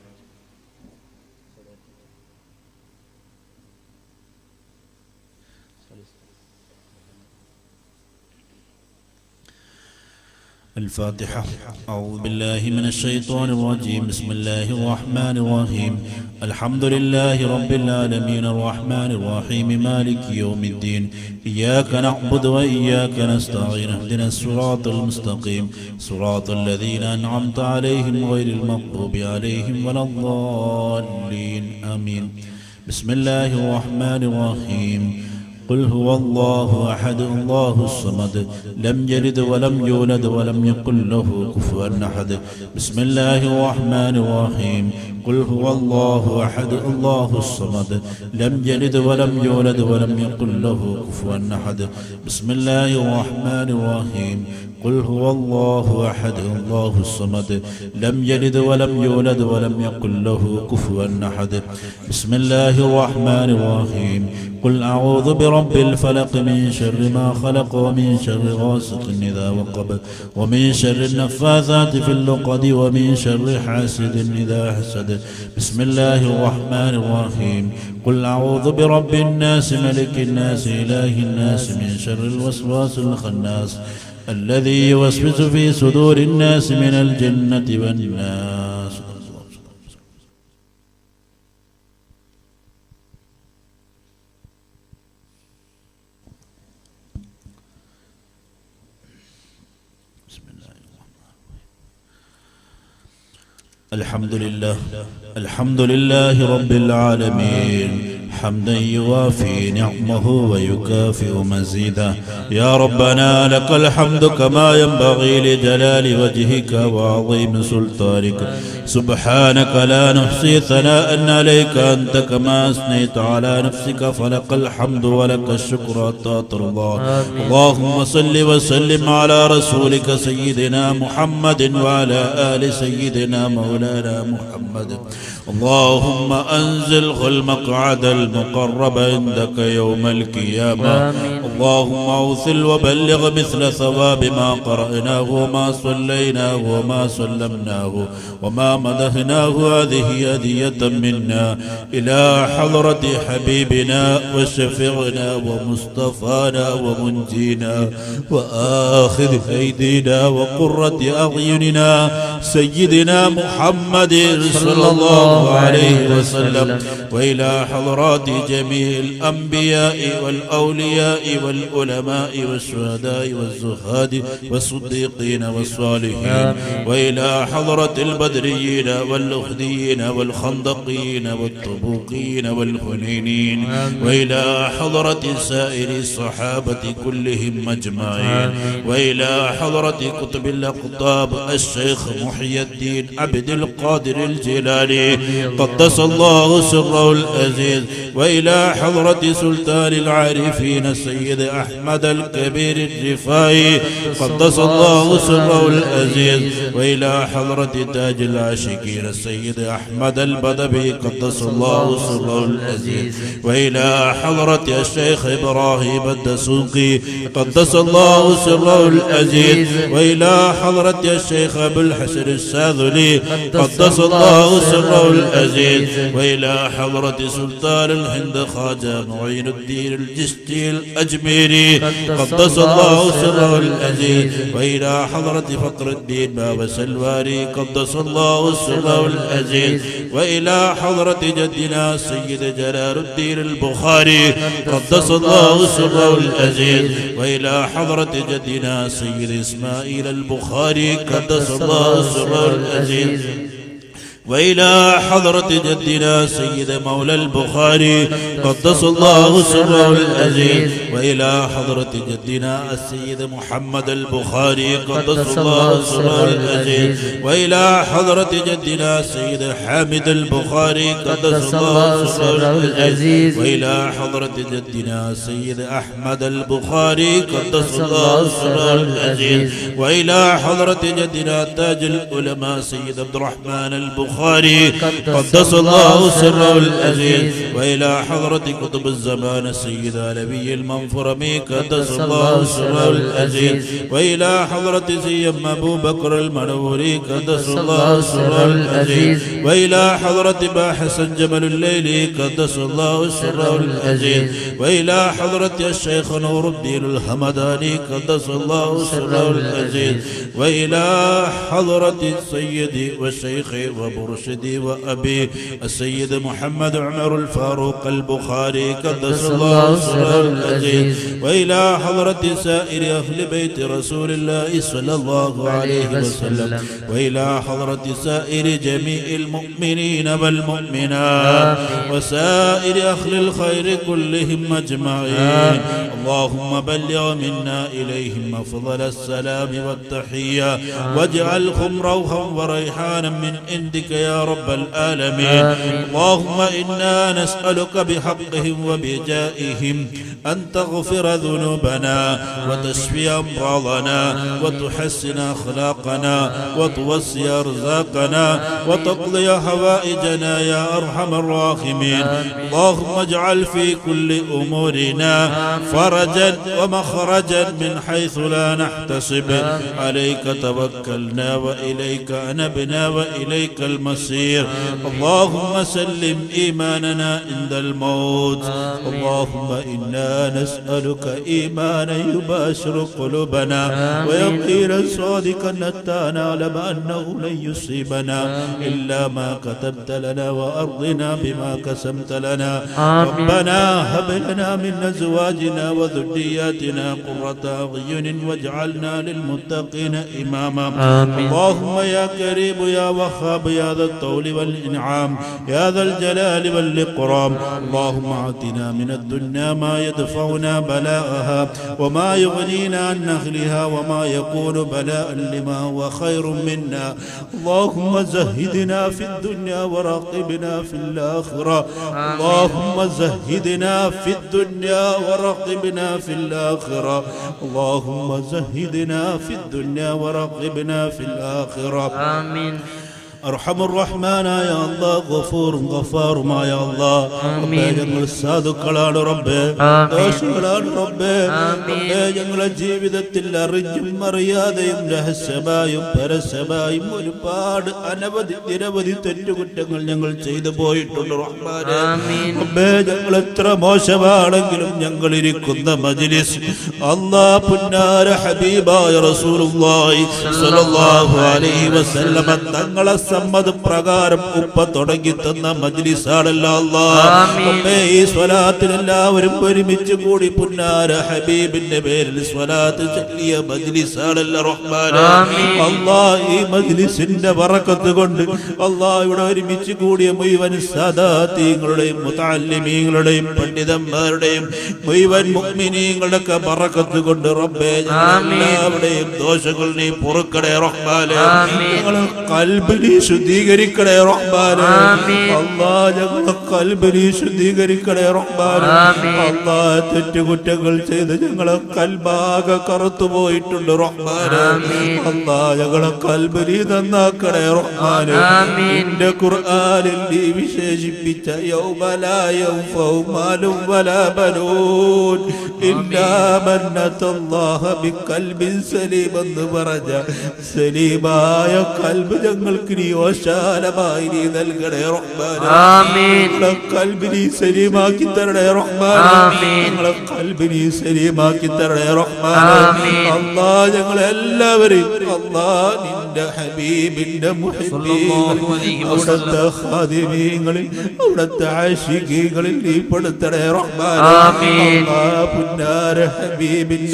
الفاتحة. أعوذ بالله من الشيطان الرجيم. بسم الله الرحمن الرحيم. الحمد لله رب العالمين الرحمن الرحيم مالك يوم الدين. إياك نعبد وإياك نستعين. اهدنا الصراط المستقيم صراط الذين أنعمت عليهم غير المغضوب عليهم ولا الضالين آمين. بسم الله الرحمن الرحيم. قل هو الله أحد الله الصمد لم يلد ولم يولد ولم يكن له كفوا أحد. بسم الله الرحمن الرحيم. قل هو الله أحد الله الصمد لم يلد ولم يولد ولم يكن له كفوا أحد. بسم الله الرحمن الرحيم. قل هو الله أحد الله الصمد لم يلد ولم يولد ولم يكن له كفوا أحد. بسم الله الرحمن الرحيم. قل أعوذ برب الفلق من شر ما خلق ومن شر غاسق إذا وقب ومن شر النفاثات في اللقد ومن شر حاسد إذا حسد. بسم الله الرحمن الرحيم. قل أعوذ برب الناس ملك الناس إله الناس من شر الوسواس الخناس الذي يوسوس في صدور الناس من الجنة والناس. الحمد لله رب العالمين حمدا يوافي نعمه ويكافئ مزيدا. يا ربنا لك الحمد كما ينبغي لجلال وجهك وعظيم سلطانك. سبحانك لا نحصي ثناء عليك أنت كما أثنيت على نفسك فلك الحمد ولك الشكر حتى ترضى. اللهم صل وسلم على رسولك سيدنا محمد وعلى آل سيدنا مولانا محمد. اللهم أنزله المقعد المقرب عندك يوم القيامة. اللهم أوصل وبلغ مثل ثواب ما قرأناه وما صليناه وما سلمناه وما مدحناه. هذه هدية منا إلى حضرة حبيبنا وشفيعنا ومصطفانا ومنجينا وآخذ أيدينا وقرة أعيننا سيدنا محمد صلى الله عليه وسلم وإلى حضرات حضرات جميع الأنبياء والأولياء والعلماء والشهداء والزهاد والصديقين والصالحين وإلى حضرة البدريين والأخديين والخندقين والتبوقين والحنينين وإلى حضرة سائر الصحابة كلهم أجمعين وإلى حضرة قطب الأقطاب الشيخ محي الدين عبد القادر الجيلاني قدس الله سره العزيز وإلى حضرة سلطان العارفين السيد أحمد الكبير الرفاعي قدس الله سره العزيز وإلى حضرة تاج العاشقين السيد أحمد البدوي قدس الله سره العزيز وإلى حضرة الشيخ إبراهيم الدسوقي قدس الله سره العزيز وإلى حضرة الشيخ أبو الحسن الساذلي قدس الله سره العزيز وإلى حضرة سلطان الهند خواجة معين الدين الجشتي الأجميري قدس الله سره العزيز وإلى حضرة فقر الدين باب سلواري قدس الله سره العزيز وإلى حضرة جدنا سيد جلال الدين البخاري قدس الله سره العزيز وإلى حضرة جدنا سيد إسماعيل البخاري قدس الله سره العزيز وإلى حضرة جدنا سيد مولى البخاري قدس الله سره العزيز وإلى حضرة جدنا السيد محمد البخاري قدس الله سره العزيز وإلى حضرة جدنا سيد حامد البخاري قدس الله سره العزيز وإلى حضرة جدنا سيد أحمد البخاري قدس الله سره العزيز وإلى حضرة جدنا تاج العلماء سيد عبد الرحمن البخاري قدس الله سره العزيز وإلى حضرة قطب الزمان السيد علوي المنفرمي قدس الله سره العزيز وإلى حضرة سيدنا أبو بكر المنوري قدس الله سره العزيز وإلى حضرة با حسن جمل الليلي قدس الله سره العزيز وإلى حضرة الشيخ نور الدين الحمداني قدس الله سره العزيز وإلى حضرة السيد والشيخ ومرشدي وأبي السيد محمد عمر الفاروق البخاري قدس الله سره العزيز وإلى حضرة سائر أهل بيت رسول الله صلى الله عليه وسلم وإلى حضرة سائر جميع المؤمنين والمؤمنات وسائر أهل الخير كلهم أجمعين اللهم بلغ منا إليهم أفضل السلام والتحية واجعلهم روحا وريحانا من عندك يا رب العالمين اللهم إنا نسألك بحقهم وبجائهم أن تغفر ذنوبنا وتشفي أمراضنا وتحسن أخلاقنا وتوسع أرزاقنا وتقضي حوائجنا يا أرحم الراحمين اللهم اجعل في كل أمورنا فرجا ومخرجا من حيث لا نحتسب عليك توكلنا وإليك أنبنا وإليك المصير اللهم سلم إيماننا عند الموت اللهم إنا نسألك إيمانا يباشر قلوبنا ويقينا صادقا حتى نعلم أنه لن يصيبنا إلا ما كتبت لنا وأرضنا بما قسمت لنا ربنا هب لنا من أزواجنا وذرياتنا قرة أعين واجعلنا للمتقين إماما اللهم يا كريم يا وهاب يا ذا الطول والإنعام يا ذا الجلال والإكرام اللهم أعطنا من الدنيا ما يدفعنا بلاءها وما يغنينا عن أهلها وما يكون بلاء لما هو خير منا اللهم زهدنا في الدنيا وراقبنا في الآخرة اللهم زهدنا في الدنيا وراقبنا في الآخرة اللهم زهدنا في الدنيا وراقبنا في الآخرة آمين أرحم الرحمن يا الله غفور غفار ما يا الله ഞങ്ങൾ സാധുക്കളാണ് റബ്ബേ ദോഷികളാണ് റബ്ബേ ഞങ്ങളുടെ ജീവിതത്തിൽ അറിഞ്ഞും അറിയാതെയും രഹസ്യമായും പരസ്യമായും ഒരുപാട് അനവധി നിരവധി തെറ്റുകുറ്റങ്ങൾ ഞങ്ങൾ ചെയ്തു പോയിട്ടുണ്ട് റഹ്മാനേ റബ്ബേ ഞങ്ങൾ എത്ര മോശമാണെങ്കിലും ഞങ്ങൾ ഇരിക്കുന്ന മജ്ലിസ് അല്ലാഹ് പുന്നാര ഹബീബായ റസൂലുള്ളാഹി സ്വല്ലല്ലാഹു അലൈഹി വസല്ലം തങ്ങളെ സമ്മതപ്രകാരം ഉപ്പ തുടങ്ങി തന്ന മജ്ലിസാണല്ലോ അല്ലാഹ്. ഈ സ്വലാത്തിൽ എല്ലാവരും ഒരുമിച്ച് കൂടി പുന്നാര ഹബീബിന്റെ പേരിൽ സ്വലാത്ത് ചൊല്ലിയ മജ്ലിസാണല്ലോ റഹ്മാനേ. അല്ലാഹ് ഈ മജ്ലിസിന്റെ ബറക്കത്ത് കൊണ്ട് അല്ലാഹ് ഇവിടെ ഒരുമിച്ച് കൂടിയ മുഴുവൻ സാദാതീങ്ങളുടെയും മുതഅല്ലിമീങ്ങളുടെയും പണ്ഡിതന്മാരുടെയും മുഴുവൻ മുഅ്മിനീങ്ങളുടെയൊക്കെ ബറക്കത്ത് കൊണ്ട് റബ്ബേ എല്ലാവരുടെയും ദോഷങ്ങൾ നീ പൊറുക്കണേ റഹ്മാനേ. ഞങ്ങളെ ഖൽബ് നീ ശുദ്ധീകരിക്കണേ റഹ്മാനേ. അല്ലാഹ് ഞങ്ങളെ ഖൽബ് നീ ശുദ്ധീകരിക്കണേ റഹ്മാനേ. അല്ലാഹ് തെറ്റുകുറ്റങ്ങൾ ചെയ്ത് ഞങ്ങളെ ഖൽബാകെ കറുത്തു പോയിട്ടുണ്ട് റഹ്മാനേ. അല്ലാഹ് ഞങ്ങളെ ഖൽബ് നീ നന്നാക്കണേ റഹ്മാനേ. നിന്റെ ഖുർആനിൽ നീ വിശേഷിപ്പിച്ച യൗമ ലാ യൻഫഉ മാലും വലാ ബനൂൻ ഇല്ലാ മൻ അത്തല്ലാഹ ബിഖൽബിൻ സലീം എന്ന് പറഞ്ഞ സലീമായ ഖൽബ് ഞങ്ങൾക്ക് നീ ഓശാലമായി നീ നൽകണേ റഹ്മാനേ. ഞങ്ങളെ ഖൽബ് നീ സലീമാക്കി തരണേ റഹ്മാനേ. ഞങ്ങളെ ഖൽബ് നീ സലീമാക്കി തരണേ റഹ്മാനേ. അല്ലാഹ് ഞങ്ങളെല്ലാവരെയും അല്ലാഹ് നിന്റെ ഹബീബിന്റെ മുഹബ്ബീങ്ങളിൽ അവിടുത്തെ ഖാദിമീങ്ങളിൽ അവിടുത്തെ ആശിഖീങ്ങളിൽ നീ പെടുത്തണേ റഹ്മാനേ. അല്ലാഹ് പുന്നാര ഹബീബിന്റെ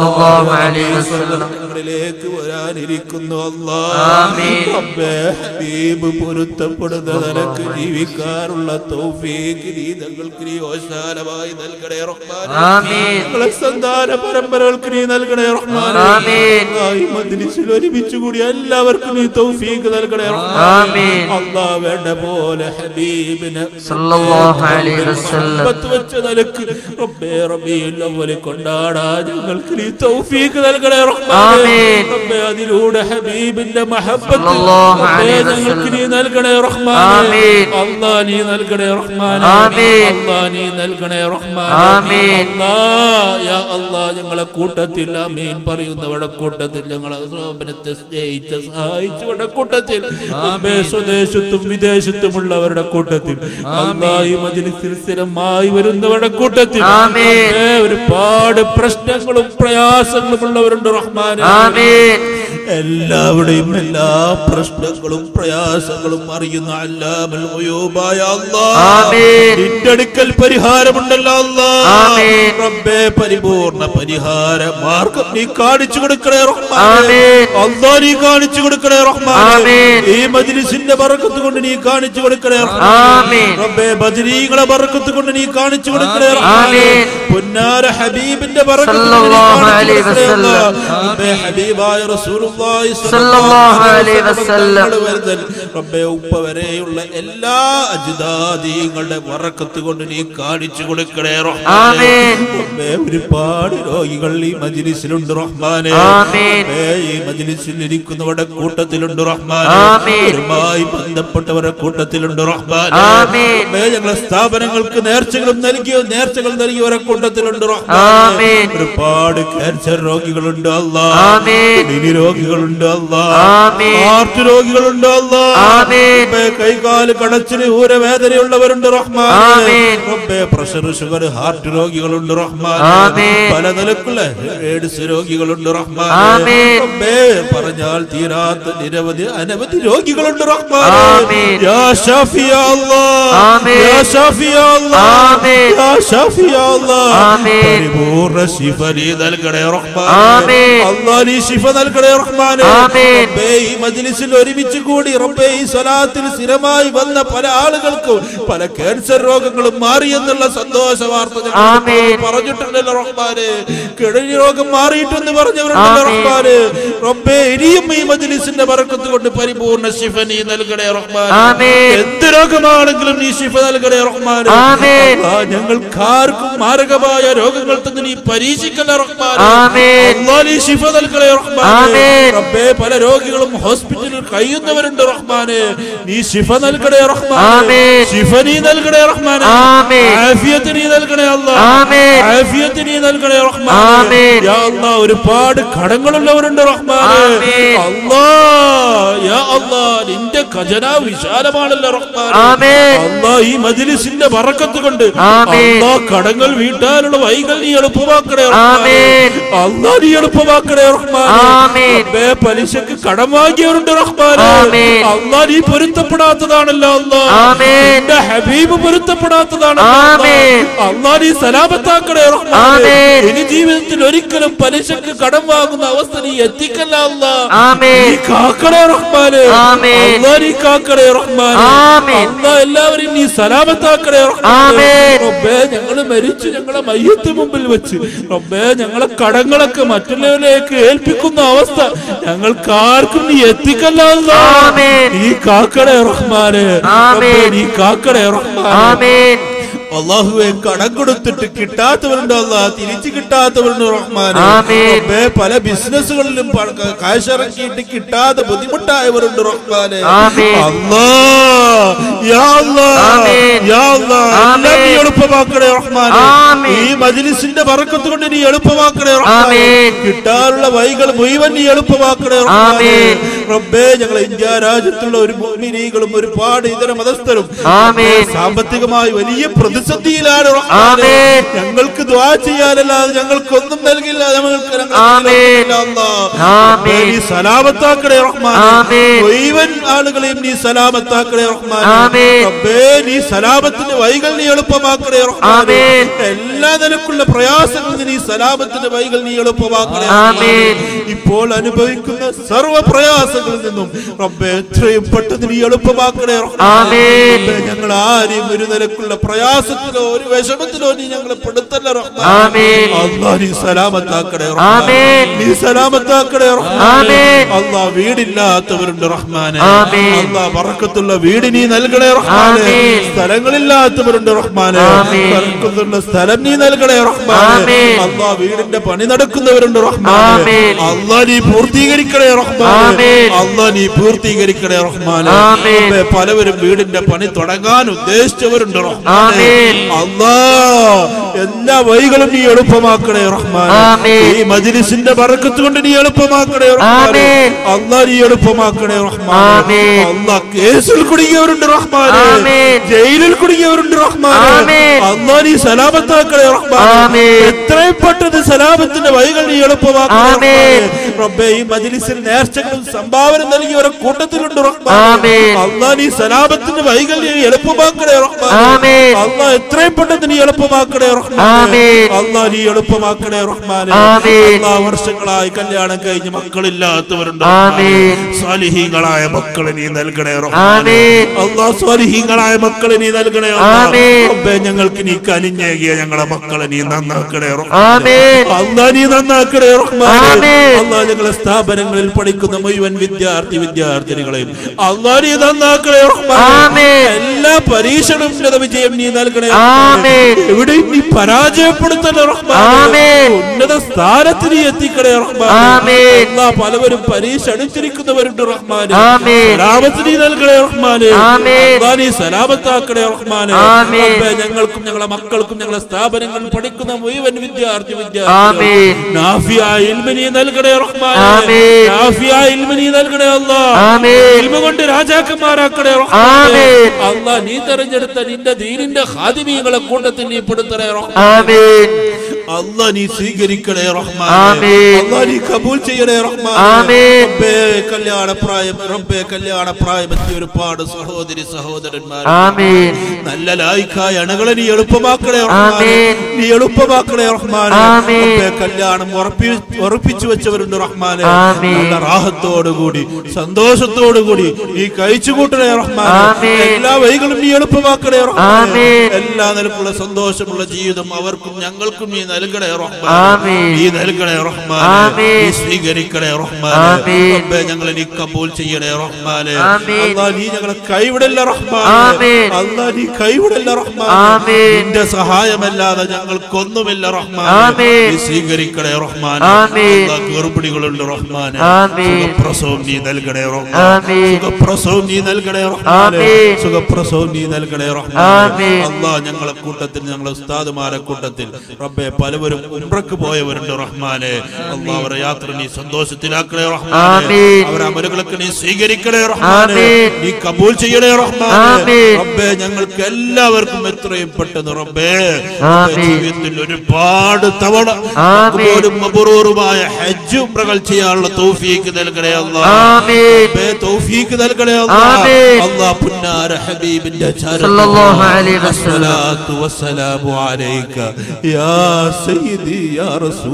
ഞങ്ങളിലേക്ക് വരാനിരിക്കുന്നു അല്ലാഹ്. റബ്ബേ ഹബീബ് പൊരുത്തപ്പെടുന്ന നിലക്ക് ജീവിക്കാനുള്ള തൗഫീഖ് നീ ഞങ്ങൾക്ക് നീ ഓശാലമായി നൽകണേ റഹ്മാനേ. ഞങ്ങളെ സന്താന പരമ്പരകൾക്ക് നീ നൽകണേ റഹ്മാനേ. ഈ മജ്ലിസിൽ ഒരുമിച്ച് കൂടി എല്ലാവർക്കും നീ തൗഫീഖ് നൽകണേ റഹ്മാനേ. അല്ലാഹ് വേണ്ട പോലെ ഹബീബിനെ സല്ലല്ലാഹു അലൈഹി വസല്ലം വെച്ച നിലക്ക് റബ്ബേ റബീഉൽ അവ്വൽ കൊണ്ടാടാൻ ഞങ്ങൾക്ക് നീ തൗഫീഖ് നൽകണേ റഹ്മാനേ. റബ്ബേ അതിലൂടെ ഹബീബിന്റെ മഹബ്ബത്ത് റബ്ബേ ഞങ്ങൾക്ക് നീ നൽകണേ റഹ്മാനേ. അല്ലാഹ് നീ നൽകണേ റഹ്മാനേ. അല്ലാഹ് നീ നൽകണേ റഹ്മാനേ. അല്ലാഹ് യാ അല്ലാഹ് ഞങ്ങളെ കൂട്ടത്തിൽ ആമീൻ പറയുന്നവരുടെ കൂട്ടത്തിൽ ഞങ്ങളെ റബ്ബിനെ സ്നേഹിച്ച സഹായിച്ചവരുടെ കൂട്ടത്തിൽ റബ്ബേ സ്വദേശത്തും വിദേശത്തുമുള്ളവരുടെ കൂട്ടത്തിൽ അല്ലാഹ് ഈ മജ്ലിസിൽ സ്ഥിരമായി വരുന്നവരുടെ കൂട്ടത്തിൽ ഒരുപാട് പ്രശ്നങ്ങളും പ്രയാസങ്ങളും ഉള്ളവരുണ്ട് റഹ്മാനേ. എല്ലാവരുടെയും എല്ലാ പ്രശ്നങ്ങളും പ്രയാസങ്ങളും അറിയുന്ന അല്ലാമൽ ഗുയൂബായ അല്ലാഹ് നിന്റെ അടുക്കൽ പരിഹാരമുണ്ടല്ലോ അല്ലാഹ്. റബ്ബേ പരിപൂർണ്ണ പരിഹാര മാർഗം നീ കാണിച്ചു കൊടുക്കണേ റഹ്മാനേ. അല്ലാഹ് നീ കാണിച്ചു കൊടുക്കണേ റഹ്മാനേ. ഈ മജ്ലിസിന്റെ ബറക്കത്ത് കൊണ്ട് നീ കാണിച്ചു കൊടുക്കണേ റഹ്മാനേ. റബ്ബേ ബദരീങ്ങളെ ബറക്കത്ത് കൊണ്ട് നീ കാണിച്ചു കൊടുക്കണേ റഹ്മാനേ. പുന്നാര ഹബീബിന്റെ ബറക്കത്ത് കൊണ്ട് നീ കാണിച്ചു കൊടുക്കണേ റബ്ബേ. ഹബീബായ റസൂലുള്ളാഹി സ്വല്ലല്ലാഹു അലൈഹി വസല്ലം റബ്ബേ ഉപ്പ വരെയുള്ള എല്ലാ അജ്ദാദീങ്ങളുടെ ബറക്കത്ത് കൊണ്ട് നീ കാണിച്ചു കൊടുക്കണേ റഹ്മാനേ. റബ്ബേ ഒരുപാട് രോഗികൾ ഈ മജ്ലിസിലുണ്ട് റഹ്മാനേ. റബ്ബേ ഈ മജ്ലിസിൽ ഇരിക്കുന്നവരുടെ കൂട്ടത്തിലുണ്ട് റഹ്മാനേ. ഒരുമായി ബന്ധപ്പെട്ടവരുടെ കൂട്ടത്തിലുണ്ട് റഹ്മാനേ. റബ്ബേ ഞങ്ങളെ സ്ഥാപനങ്ങൾക്ക് നേർച്ചകൾ നൽകിയവരുടെ കൂട്ടത്തിലുണ്ട് റഹ്മാനേ. ഒരുപാട് ക്യാൻസർ രോഗികളുണ്ട് അല്ലാഹ്. കിഡ്നി രോഗികളുണ്ട് അല്ലാഹ്. ഹാർട്ട് രോഗികളുണ്ട് അല്ലാഹ്. കൈകാല് കടച്ചില് ഊരവേദനയുള്ളവരുണ്ട് റഹ്മാനേ. റബ്ബേ പ്രഷർ ഷുഗർ ഹാർട്ട് രോഗികളുണ്ട് റഹ്മാനേ. പല നിലക്കുള്ള എയ്ഡ്സ് രോഗികളുണ്ട് റഹ്മാനേ. റബ്ബേ പറഞ്ഞാൽ തീരാത്ത നിരവധി അനവധി രോഗികളുണ്ട് റഹ്മാനേ. യാ ഷാഫി യാ അല്ലാഹ്. യാ ഷാഫി യാ അല്ലാഹ്. യാ ഷാഫി യാ അല്ലാഹ്. പരിപൂർണ്ണ ശിഫ നീ നൽകണേ റഹ്മാനേ. അല്ലാഹ് നീ ശിഫ നൽകണേ റഹ്മാനേ. റബ്ബേ ഈ മജ്ലിസിൽ ഒരുമിച്ച് കൂടി റബ്ബേ ഈ സ്വലാത്തിൽ സ്ഥിരമായി വന്ന പല ആളുകൾക്കും പല ക്യാൻസർ രോഗങ്ങളും മാറിയെന്നുള്ള സന്തോഷ വാർത്ത പറഞ്ഞിട്ടുണ്ടല്ലോ റഹ്മാനേ. കിഡ്നി രോഗം മാറിയിട്ടെന്ന് പറഞ്ഞവരുണ്ടല്ലോ റഹ്മാനേ. റബ്ബേ ഇനിയും ഈ മജ്ലിസിന്റെ ബറക്കത്ത് കൊണ്ട് പരിപൂർണ്ണ ശിഫ നീ നൽകണേ റഹ്മാനേ. എന്ത് രോഗമാണെങ്കിലും നീ ശിഫ നൽകണേ റഹ്മാനേ. ഞങ്ങൾക്കാർക്കും മാരകമായ രോഗങ്ങൾ തന്നെ നീ പരീക്ഷിക്കണേ റഹ്മാനേ. അല്ലാഹ് നീ ശിഫ നൽകണേ റഹ്മാനേ. റബ്ബേ പല രോഗികളും ഹോസ്പിറ്റലിൽ കഴിയുന്നവരുണ്ട് റഹ്മാനേ. നീ ശിഫ നൽകണേ റഹ്മാനേ. ശിഫ നീ നൽകണേ റഹ്മാനേ. ആഫിയത്ത് നീ നൽകണേ അല്ലാഹ്. ആഫിയത്ത് നീ നൽകണേ റഹ്മാനേ. യാ അല്ലാഹ് ഒരുപാട് കടങ്ങളുള്ളവരുണ്ട് റഹ്മാനേ. അല്ലാഹ് യാ അല്ലാഹ് നിന്റെ ഖജന വിശാലമാണല്ലോ റഹ്മാനേ. അല്ലാഹ് ഈ മജ്ലിസിന്റെ ബറക്കത്ത് കൊണ്ട് അല്ലാഹ് കടങ്ങൾ വീട്ടാനുള്ള വഴികൾ നീ എളുപ്പമാക്കണേ റഹ്മാനേ. അല്ലാഹ് നീ എളുപ്പമാക്കണേ റഹ്മാനേ. റബ്ബേ പലിശക്ക് കടം വാങ്ങിയവരുണ്ട് റഹ്മാനെ. അല്ലാഹ് നീ പൊരുത്തപ്പെടാത്തതാണല്ലോ അല്ലാഹ്. നിന്റെ ഹബീബ് പൊരുത്തപ്പെടാത്തതാണല്ലോ അല്ലാഹ്. നീ സലാമത്താക്കണേ റഹ്മാനെ. ഇനി ജീവിതത്തിൽ ഒരിക്കലും പലിശക്ക് കടം വാങ്ങുന്ന അവസ്ഥ നീ എത്തിക്കല്ല അല്ലാഹ്. നീ കാക്കണേ റഹ്മാനെ. അല്ലാഹ് നീ കാക്കണേ റഹ്മാനെ. അല്ലാഹ് എല്ലാവരെയും നീ സലാമത്താക്കണേ റഹ്മാനെ. റബ്ബേ ഞങ്ങൾ മരിച്ചു ഞങ്ങളെ മയ്യത്ത് മുമ്പിൽ വെച്ച് റബ്ബേ ഞങ്ങളെ കടങ്ങളൊക്കെ മറ്റുള്ളവരിലേക്ക് ഏൽപ്പിക്കുന്ന അവസ്ഥ ഞങ്ങൾക്ക് ആർക്കും നീ എത്തിക്കല്ല അല്ലാഹ്. നീ കാക്കണേ റഹ്മാനെ. നീ കാക്കണേ റഹ്മാനെ. അല്ലാഹുവേ കടം കൊടുത്തിട്ട് കിട്ടാത്തവരുണ്ട് അല്ലാഹ്, തിരിച്ചു കിട്ടാത്തവരുണ്ട് റഹ്മാനെ. റബ്ബേ പല ബിസിനസ്സുകളിലും കാശിറക്കിയിട്ട് കിട്ടാതെ ബുദ്ധിമുട്ടായവരുണ്ട് റഹ്മാനെ. അല്ലാഹ് യാ അല്ലാഹ് യാ അല്ലാഹ് എല്ലാം നീ എളുപ്പമാക്കണേ റഹ്മാനെ. ഈ മജ്ലിസിന്റെ ബറക്കത്ത് കൊണ്ട് നീ എളുപ്പമാക്കണേ റഹ്മാനെ. കിട്ടാനുള്ള വഴികൾ മുഴുവൻ നീ എളുപ്പമാക്കണേ റഹ്മാനെ. റബ്ബേ ഞങ്ങളെ ഇന്ത്യ രാജ്യത്തുള്ള ഒരു മുഅ്മിനീകളും ഒരുപാട് ഇതര മതസ്ഥരും സാമ്പത്തികമായി വലിയ പ്രതിസന്ധിയിലാണ് റഹ്മാനെ. ഞങ്ങൾക്ക് ദുആ ചെയ്യാനല്ലാതെ ഞങ്ങൾക്കൊന്നും നൽകില്ല. നീ സലാമത്താക്കണേ റഹ്മാനെ. മുഴുവൻ ആളുകളെയും നീ സലാമത്താക്കണേ റഹ്മാനെ. റബ്ബേ നീ സലാമത്തിന്റെ വഴികൾ നീ എളുപ്പമാക്കണേ റഹ്മാനെ. എല്ലാ നിലക്കുള്ള പ്രയാസങ്ങളിൽ നീ സലാമത്തിന്റെ വഴികൾ നീ എളുപ്പമാക്കണേ. ഇപ്പോൾ അനുഭവിക്കുന്ന സർവ്വ പ്രയാസങ്ങളിൽ നിന്നും റബ്ബേ എത്രയും പെട്ടെന്ന് നീ എളുപ്പമാക്കണേ റഹ്മാനെ. ഞങ്ങൾ ആരെയും ഒരു നിലക്കുള്ള പ്രയാസത്തിലോ ഒരു വിഷമത്തിലോ നീ ഞങ്ങളെ പെടുത്തല്ല റഹ്മാനെ. അല്ലാഹ് നീ സലാമത്താക്കണേ റഹ്മാനെ. നീ സലാമത്താക്കണേ റഹ്മാനെ. അല്ലാഹ് വീടില്ലാത്തവരുണ്ട് റഹ്മാനെ. അല്ലാഹ് ബറക്കത്തുള്ള വീട് നീ നൽകണേ റഹ്മാനെ. സ്ഥലങ്ങളില്ലാത്തവരുണ്ട് റഹ്മാനെ. ബറക്കത്തുള്ള സ്ഥലം നീ നൽകണേ റഹ്മാനെ. അല്ലാഹ് വീടിന്റെ പണി നടക്കുന്നവരുണ്ട് റഹ്മാനെ. അല്ലാഹ് നീ പൂർത്തീകരിക്കണേ റഹ്മാനെ. അല്ലാഹ് നീ പൂർത്തീകരിക്കണേ റഹ്മാനെ. പലവരും വീടിന്റെ പണി തുടങ്ങാൻ ഉദ്ദേശിച്ചവരുണ്ട് റഹ്മാനെ. അല്ലാഹ് എല്ലാ വഴികളും നീ എളുപ്പമാക്കണേ റഹ്മാനെ. ഈ മജ്ലിസിന്റെ ബറക്കത്ത് കൊണ്ട് നീ എളുപ്പമാക്കണേ റഹ്മാനെ. അല്ലാഹ് നീ എളുപ്പമാക്കണേ റഹ്മാനെ. അല്ലാഹ് കേസിൽ കുടുങ്ങിയവരുണ്ട് റഹ്മാനെ. ജയിലിൽ കുടുങ്ങിയവരുണ്ട് റഹ്മാനെ. അല്ലാഹ് നീ സലാമത്താക്കണേ റഹ്മാനെ. എത്രയും പെട്ടെന്ന് സലാമത്തിന്റെ വഴികൾ നീ എളുപ്പമാക്കണേ റബ്ബേ. ഈ മജ്ലിസിൽ നേർച്ചകളും സംഭാവന നൽകിയവരെ കൂട്ടത്തിലുണ്ട് റഹ്മാനെ. അല്ലാഹ് നീ സലാമത്തിന്റെ വഴികൾ നീ എളുപ്പമാക്കണേ റഹ്മാനെ. അല്ലാഹ് എത്രയും പെട്ടെന്ന് നീ എളുപ്പമാക്കണേ റഹ്മാനെ. അല്ലാഹ് നീ എളുപ്പമാക്കണേ റഹ്മാനെ. അല്ലാഹ് വർഷങ്ങളായി കല്യാണം കഴിഞ്ഞ് മക്കളില്ലാത്തവരുണ്ട്. സ്വാലിഹീങ്ങളായ മക്കളെ നീ നൽകണേ റഹ്മാനെ. അല്ലാഹ് സ്വാലിഹീങ്ങളായ മക്കളെ നീ നൽകണേ റബ്ബേ. ഞങ്ങൾക്ക് നീ കനിഞ്ഞേകിയ ഞങ്ങളെ മക്കളെ നീ നന്നാക്കണേ റഹ്മാനെ. അല്ലാഹ് നീ നന്നാക്കണേ റഹ്മാനെ. അല്ലാഹ് ഞങ്ങളെ സ്ഥാപനങ്ങളിൽ പഠിക്കുന്ന മുഴുവൻ വിദ്യാർത്ഥിനികളെയും അല്ലാഹ് നീ നന്നാക്കണേ റഹ്മാനെ. എല്ലാ പരീക്ഷണവും വിജയം നീ നൽകണേ. എവിടെയും നീ പരാജയപ്പെടുത്തണേ റഹ്മാനെ. ഉന്നത സ്ഥാനത്ത് നീ എത്തിക്കണേ റഹ്മാനെ. അല്ലാഹ് പലവരും പരീക്ഷ അടിച്ചിരിക്കുന്നവരുണ്ട് റഹ്മാനെ. സലാമത്ത് നീ നൽകണേ റഹ്മാനെ. അല്ലാഹ് നീ സലാമത്താക്കണേ റഹ്മാനെ. ഞങ്ങൾക്കും ഞങ്ങളെ മക്കൾക്കും ഞങ്ങളെ സ്ഥാപനങ്ങളിൽ പഠിക്കുന്ന മുഴുവൻ നാഫിയായ ഇൽമ നീ നൽകണേ റഹ്മാനെ. നാഫിയായ ഇൽമ നീ നൽകണേ അല്ലാഹ്. ഇൽമ കൊണ്ട് രാജാക്കന്മാരാക്കണേ റഹ്മാനെ. അല്ലാഹ് നീ തെരഞ്ഞെടുത്ത നിന്റെ ദീനിന്റെ ഖാദിമീങ്ങളെ കൂട്ടത്തിൽ നീ പെടുത്തണേ റഹ്മാനെ. അല്ലാഹ് നീ സ്വീകരിക്കണേ റഹ്മാനെ. അല്ലാഹ് നീ കബൂൽ ചെയ്യണേ റഹ്മാനെ. റബ്ബേ കല്യാണപ്രായമെത്തിയ ഒരുപാട് സഹോദരന്മാർ നല്ല ലായിക്കായ അണകളെ നീ എളുപ്പമാക്കണേ റഹ്മാനെ. നീ എളുപ്പമാക്കണേ റഹ്മാനെ. റബ്ബേ കല്യാണം ഉറപ്പിച്ചു വെച്ചവരുണ്ട് റഹ്മാനെ. നല്ല റാഹത്തോടുകൂടി സന്തോഷത്തോടുകൂടി നീ കഴിച്ചുകൂട്ടണേ റഹ്മാനെ. എല്ലാ വഴികളും നീ എളുപ്പമാക്കണേ റഹ്മാനെ. എല്ലാ നിലക്കുള്ള സന്തോഷമുള്ള ജീവിതം അവർക്കും ഞങ്ങൾക്കും നീ നൽകണേ റഹ്മാനെ. നീ നൽകണേ റഹ്മാനെ. നീ സ്വീകരിക്കണേ റഹ്മാനെ. റബ്ബേ ഞങ്ങളെ നീ കബൂൽ ചെയ്യണേ റഹ്മാനെ. അല്ലാഹ് നീ ഞങ്ങളെ കൈവിടല്ല റഹ്മാനെ. അല്ലാഹ് നീ കൈവിടല്ല റഹ്മാനെ. നിന്റെ സഹായമല്ലാതെ ഞങ്ങൾക്കൊന്നുമില്ല റഹ്മാനെ. നീ സ്വീകരിക്കണേ റഹ്മാനെ. അല്ലാഹ് ഗർഭിണികളുണ്ട് റഹ്മാനെ. സുഖപ്രസവം നീ നൽകണേ റഹ്മാനെ. സുഖപ്രസവം നീ നൽകണേ റഹ്മാനെ. സുഖപ്രസവം നീ നൽകണേ റഹ്മാനെ. അല്ലാഹ് ഞങ്ങളെ കൂട്ടത്തിൽ ഞങ്ങളെ ഉസ്താദുമാരെ കൂട്ടത്തിൽ റബ്ബേ പലവരും ഉംറക്ക് പോയവരുണ്ട് റഹ്മാനെ. അല്ലാഹ് അവരെ യാത്ര നീ സന്തോഷത്തിലാക്കണേ റഹ്മാനെ. അവരെ അമലുകളൊക്കെ നീ സ്വീകരിക്കണേ റഹ്മാനെ. നീ കബൂൽ ചെയ്യണേ റഹ്മാനെ. റബ്ബേ ഞങ്ങൾക്ക് എല്ലാവർക്കും എത്രയും പെട്ടെന്ന് റബ്ബേ ജീവിതത്തിൽ ഒരുപാട് തവണ മബ്റൂറുമായ ഹജ്ജ് ഉംറകൾ ചെയ്യാനുള്ള തൗഫീഖ് നൽകണേ അല്ലാഹ്. തൗഫീഖ് നൽകണേ അല്ലാഹ്. അല്ലാഹ് പുന്നാര ഹബീബിന്റെ സല്ലല്ലാഹു അലൈഹി വസല്ലം വസ്സലാമു അലൈക യാ സയ്യിദി യാ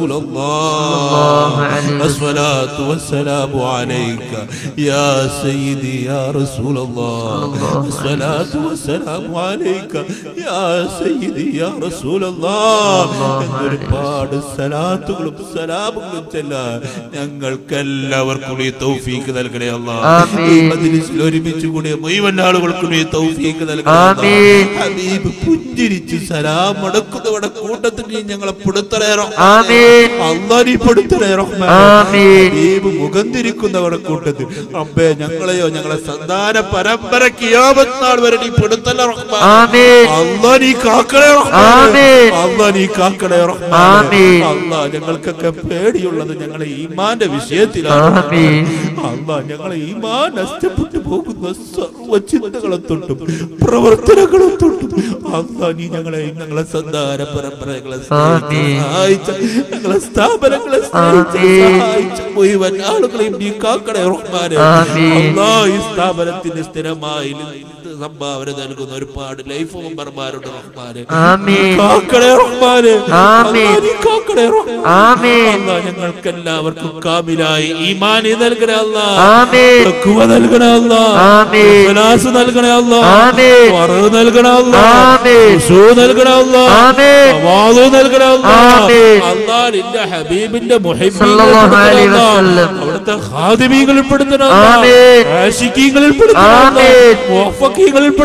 റസൂലല്ലാഹ്. അസ്സലാത്തു വസ്സലാമു അലൈക യാ സയ്യിദി യാ റസൂലല്ലാഹ്. അസ്സലാത്തു വസ്സലാമു അലൈക യാ സയ്യിദി യാ റസൂലല്ലാഹ്. ഒരുപാട് സലാത്തുകളും സലാമുകളും ചൊല്ലാൻ ഞങ്ങൾക്കെല്ലാവർക്കും നീ തൗഫീഖ് നൽകണേ അല്ലാഹ്. ഈ മജ്ലിസിൽ ഒരുമിച്ച് കൂടിയ മുഴുവൻ ആളുകൾക്കും നീ തൗഫീഖ് നൽകണേ. ഹബീബ് പുഞ്ചിരിച്ച് സലാം മടക്കുന്നവരുടെ കൂട്ടത്തിൽ നീ ഞങ്ങളെ പെടുത്തണേ റഹ്മാനേ. അല്ലാഹ് നീ പെടുത്തണേ റഹ്മാനേ. ഹബീബ് മുഖം തിരിക്കുന്നവരുടെ കൂട്ടത്തിൽ റബ്ബേ ഞങ്ങളെയോ ഞങ്ങളെ സന്താന പരമ്പര ഖിയാമത്ത് നാൾ വരെ നീ പെടുത്തണേ റഹ്മാനേ. അല്ലാഹ് നീ കാക്കണേ റഹ്മാനേ. അല്ലാഹ് നീ കാക്കണേ റഹ്മാനേ. അല്ലാഹ് ഞങ്ങൾക്കൊക്കെ പേടിയുള്ളത് ഞങ്ങളെ ഈമാന്റെ വിഷയത്തിലാണ്. അല്ലാഹ് ഞങ്ങളെ ഈമാൻ നഷ്ടപ്പെട്ടു പോകുന്ന സർവ്വ ചിന്തകളെ തൊട്ടും പ്രവർത്തനങ്ങളെ തൊട്ടും അല്ലാഹ് നീ ഞങ്ങളെ സന്താന പരമ്പരകളെ സഹായിച്ച ഞങ്ങളെ സ്ഥാപനങ്ങളെ സഹായിച്ച മുഴുവൻ ആളുകളെയും നീ കാക്കണേ റഹ്മാനേ. അല്ലാഹ് ഈ സ്ഥാപനത്തിന് സ്ഥിരമായി സംഭാവന നൽകുന്ന ഒരുപാട് ലൈഫ് മെമ്പർമാരുണ്ട് റഹ്മാനേ. കാക്കണേ റഹ്മാനേ. കാക്കണേ റഹ്മാനേ. ഞങ്ങൾക്ക് എല്ലാവർക്കും കാമിലായി ഈമാനി നൽകണേ അല്ലാഹ്. തഖ്വ നൽകണേ അല്ലാഹ്. ഇഖ്ലാസ് നൽകണേ അല്ലാഹ്. വറഅ് നൽകണേ അല്ലാഹ്. ഖുശൂ നൽകണേ അല്ലാഹ്. തവാദു നൽകണേ അല്ലാഹ്. അല്ലാഹ് നിന്റെ ഹബീബിന്റെ മുഹിബ്ബീങ്ങളിൽ അവിടുത്തെ ഖാദിമീങ്ങളിൽ പെടുത്തണേ അല്ലാഹ്. ആശിഖീങ്ങളിൽ പെടുത്തണേ അല്ലാഹ്.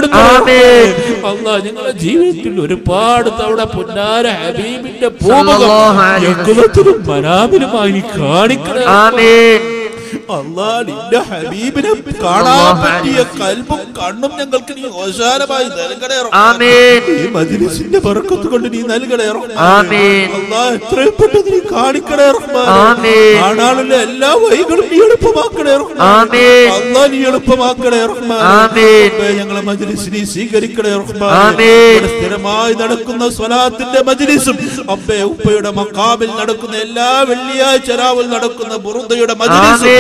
അല്ലാഹ് ഞങ്ങളുടെ ജീവിതത്തിൽ ഒരുപാട് തവണ പുന്നാര ഹബീബിന്റെ പൂമുഖം മനാമിലുമായി കാണിക്കണേ. അല്ലാഹ് നിന്റെ ഹബീബിനെ കാണാൻ പറ്റിയ കൽബും കണ്ണും ഞങ്ങൾക്ക് നീ ഓശാനമായി നൽകണേ റഹ്മാനേ. ഈ മജ്ലിസിന്റെ ബർക്കത്ത് കൊണ്ട് നീ നൽകണേ റഹ്മാനേ. അല്ലാഹ് എത്രയും പെട്ടെന്ന് നീ കാണിക്കണേ റഹ്മാനേ. കാണാനുള്ള എല്ലാ വഴികളും നീ എളുപ്പമാക്കണേ റഹ്മാനേ. അല്ലാഹ് നീ എളുപ്പമാക്കണേ റഹ്മാനേ. ഞങ്ങളെ മജ്ലിസ് നീ സ്വീകരിക്കണേ റഹ്മാനേ. സ്ഥിരമായി നടക്കുന്ന സ്വലാത്തിന്റെ മജ്ലിസും അബ്ബേ ഉപ്പയുടെ മഖാമിൽ നടക്കുന്ന എല്ലാ വെള്ളിയാഴ്ച രാവിൽ നടക്കുന്ന ബുറുദയുടെ മജ്ലിസും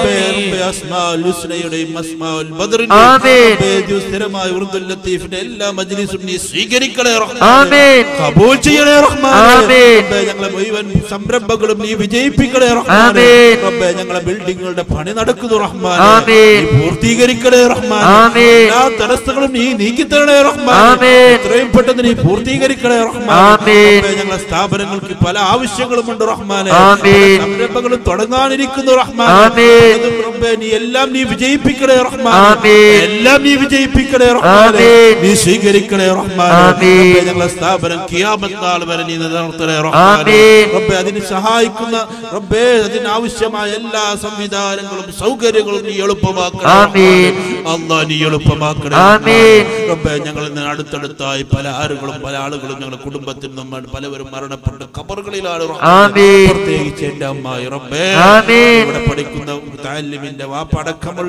എല്ലാ മജ്ലിസും നീ സ്വീകരിക്കണേ റഹ്മാനേ. ഖബൂൽ ചെയ്യണേ റഹ്മാനേ. ഞങ്ങളെ മുഴുവൻ സംരംഭങ്ങളും നീ വിജയിപ്പിക്കണേ റഹ്മാനേ. റബ്ബേ ഞങ്ങളെ ബിൽഡിങ്ങുകളുടെ പണി നടക്കുന്നു റഹ്മാനേ. നീ പൂർത്തീകരിക്കണേ റഹ്മാനേ. എല്ലാ തടസ്സങ്ങളും നീ നീക്കിത്തരണേ റഹ്മാനേ. എത്രയും പെട്ടെന്ന് നീ പൂർത്തീകരിക്കണേ റഹ്മാനേ. ഞങ്ങളെ സ്ഥാപനങ്ങൾക്ക് പല ആവശ്യങ്ങളുമുണ്ട് റഹ്മാനേ. സംരംഭങ്ങളും തുടങ്ങാനിരിക്കുന്നു റഹ്മാനേ. നീ എല്ലാം നീ വിജയിപ്പിക്കണേ റഹ്മാനേ. എല്ലാം നീ വിജയിപ്പിക്കണേ റഹ്മാനേ. നീ സ്വീകരിക്കണേ റഹ്മാനേ. ഞങ്ങളെ സ്ഥാപനം ഖിയാമത്ത് നാൾ വരെ നീ നിലനിർത്തണേ റഹ്മാനേ. റബ്ബേ അതിന് സഹായിക്കുന്ന റബ്ബേ അതിനാവശ്യമായ എല്ലാ സംവിധാനങ്ങളും സൗകര്യങ്ങളും നീ എളുപ്പമാക്കണേ. അല്ലാഹ് നീ എളുപ്പമാക്കണേ റബ്ബേ. ഞങ്ങളിൽ നിന്ന് അടുത്തടുത്തായി പല ആളുകളും ഞങ്ങളുടെ കുടുംബത്തിൽ നമ്മൾ പലവരും മരണപ്പെട്ട് ഖബറുകളിലാണ്. പ്രത്യേകിച്ച് എന്റെ അമ്മായി റബ്ബേ ഇവിടെ പഠിക്കുന്ന മുതഅല്ലിമിന്റെ വാപ്പടക്കമുള്ള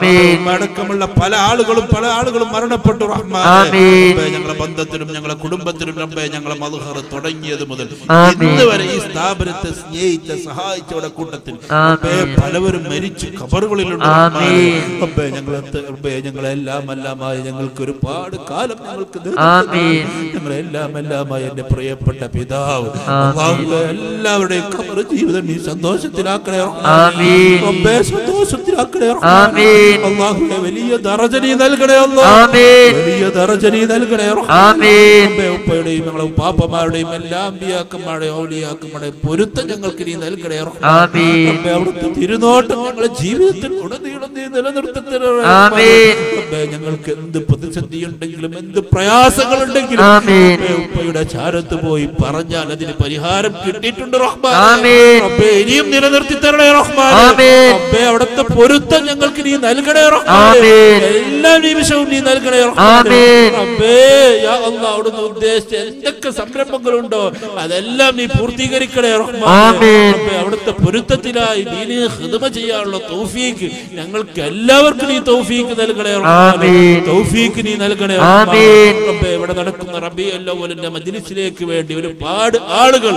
പല ആളുകളും മരണപ്പെട്ടു റഹ്മാനേ. ഞങ്ങളുടെ ബന്ധത്തിനും ഞങ്ങളുടെ കുടുംബത്തിനും റബ്ബേ ഞങ്ങളെ മദ്ഹറ തുടങ്ങിയത് മുതൽ ഇന്ന് വരെ ഈ സ്ഥാപനത്തെ സ്നേഹിച്ച സഹായിച്ചവരുടെ കൂട്ടത്തിൽ പലവരും മരിച്ചു ഖബറുകളിലുണ്ട് റബ്ബേ. ഞങ്ങളെല്ലാമായി ഞങ്ങൾക്ക് ഒരുപാട് കാലം ഞങ്ങൾക്ക് ഞങ്ങളെല്ലാമായി എന്റെ പ്രിയപ്പെട്ട പിതാവ് എല്ലാവരുടെയും ഖബർ ജീവിതം നീ സന്തോഷത്തിലാക്കണേ റബ്ബേ. സന്തോഷത്തിലാക്കണേ റഹ്മാനേ. അല്ലാഹുവേ വലിയ ദറജ നീ നൽകണേ അല്ലാഹ്. വലിയ ദറജ നീ നൽകണേ റഹ്മാനേ. റബ്ബേ ഉപ്പയുടെയും ഞങ്ങളുടെ പാപ്പമാരുടെയും എല്ലാ അമ്പിയാക്കന്മാരുടെയും ഔലിയാക്കന്മാരുടെയും പൊരുത്തം ഞങ്ങൾക്ക് നീ നൽകണേ റഹ്മാനേ. റബ്ബേ അവിടുത്തെ തിരുനോട്ടം ഞങ്ങളുടെ ജീവിതത്തിൽ ഉടനീളം നീ നിലനിർത്തണേ റഹ്മാനേ. റബ്ബേ ഞങ്ങൾക്ക് എന്ത് പ്രതിസന്ധി ഉണ്ടെങ്കിലും എന്ത് പ്രയാസങ്ങളുണ്ടെങ്കിലും ഉപ്പയുടെ ചാരത്ത് പോയി പറഞ്ഞാൽ അതിന് പരിഹാരം കിട്ടിയിട്ടുണ്ട് റഹ്മാനേ. റബ്ബേ ഇനിയും നിലനിർത്തി തരണേ റഹ്മാനേ. റബ്ബേ അവിടുത്തെ പൊരുത്തം ഞങ്ങൾക്ക് നീ നൽകണേ റഹ്മാനേ. എല്ലാ നിമിഷവും നീ നൽകണേ റഹ്മാനേ. റബ്ബേ യാ അല്ലാഹ് അവിടുന്ന് ഉദ്ദേശിച്ച എന്തൊക്കെ സംരംഭങ്ങളുണ്ടോ അതെല്ലാം നീ പൂർത്തീകരിക്കണേ റഹ്മാനേ. റബ്ബേ അവിടുത്തെ പൊരുത്തത്തിലായി ദീനിനെ ഖിദ്മ ചെയ്യാനുള്ള തൗഫീഖ് ഞങ്ങൾക്ക് എല്ലാവർക്കും നീ തൗഫീഖ് നൽകണേ റഹ്മാനേ. തൗഫീഖ് നീ നൽകണേ റഹ്മാനേ. റബ്ബേ ഇവിടെ നടക്കുന്ന റബീഉൽ അവ്വലിന്റെ മജ്ലിസിലേക്ക് വേണ്ടി ഒരുപാട് ആളുകൾ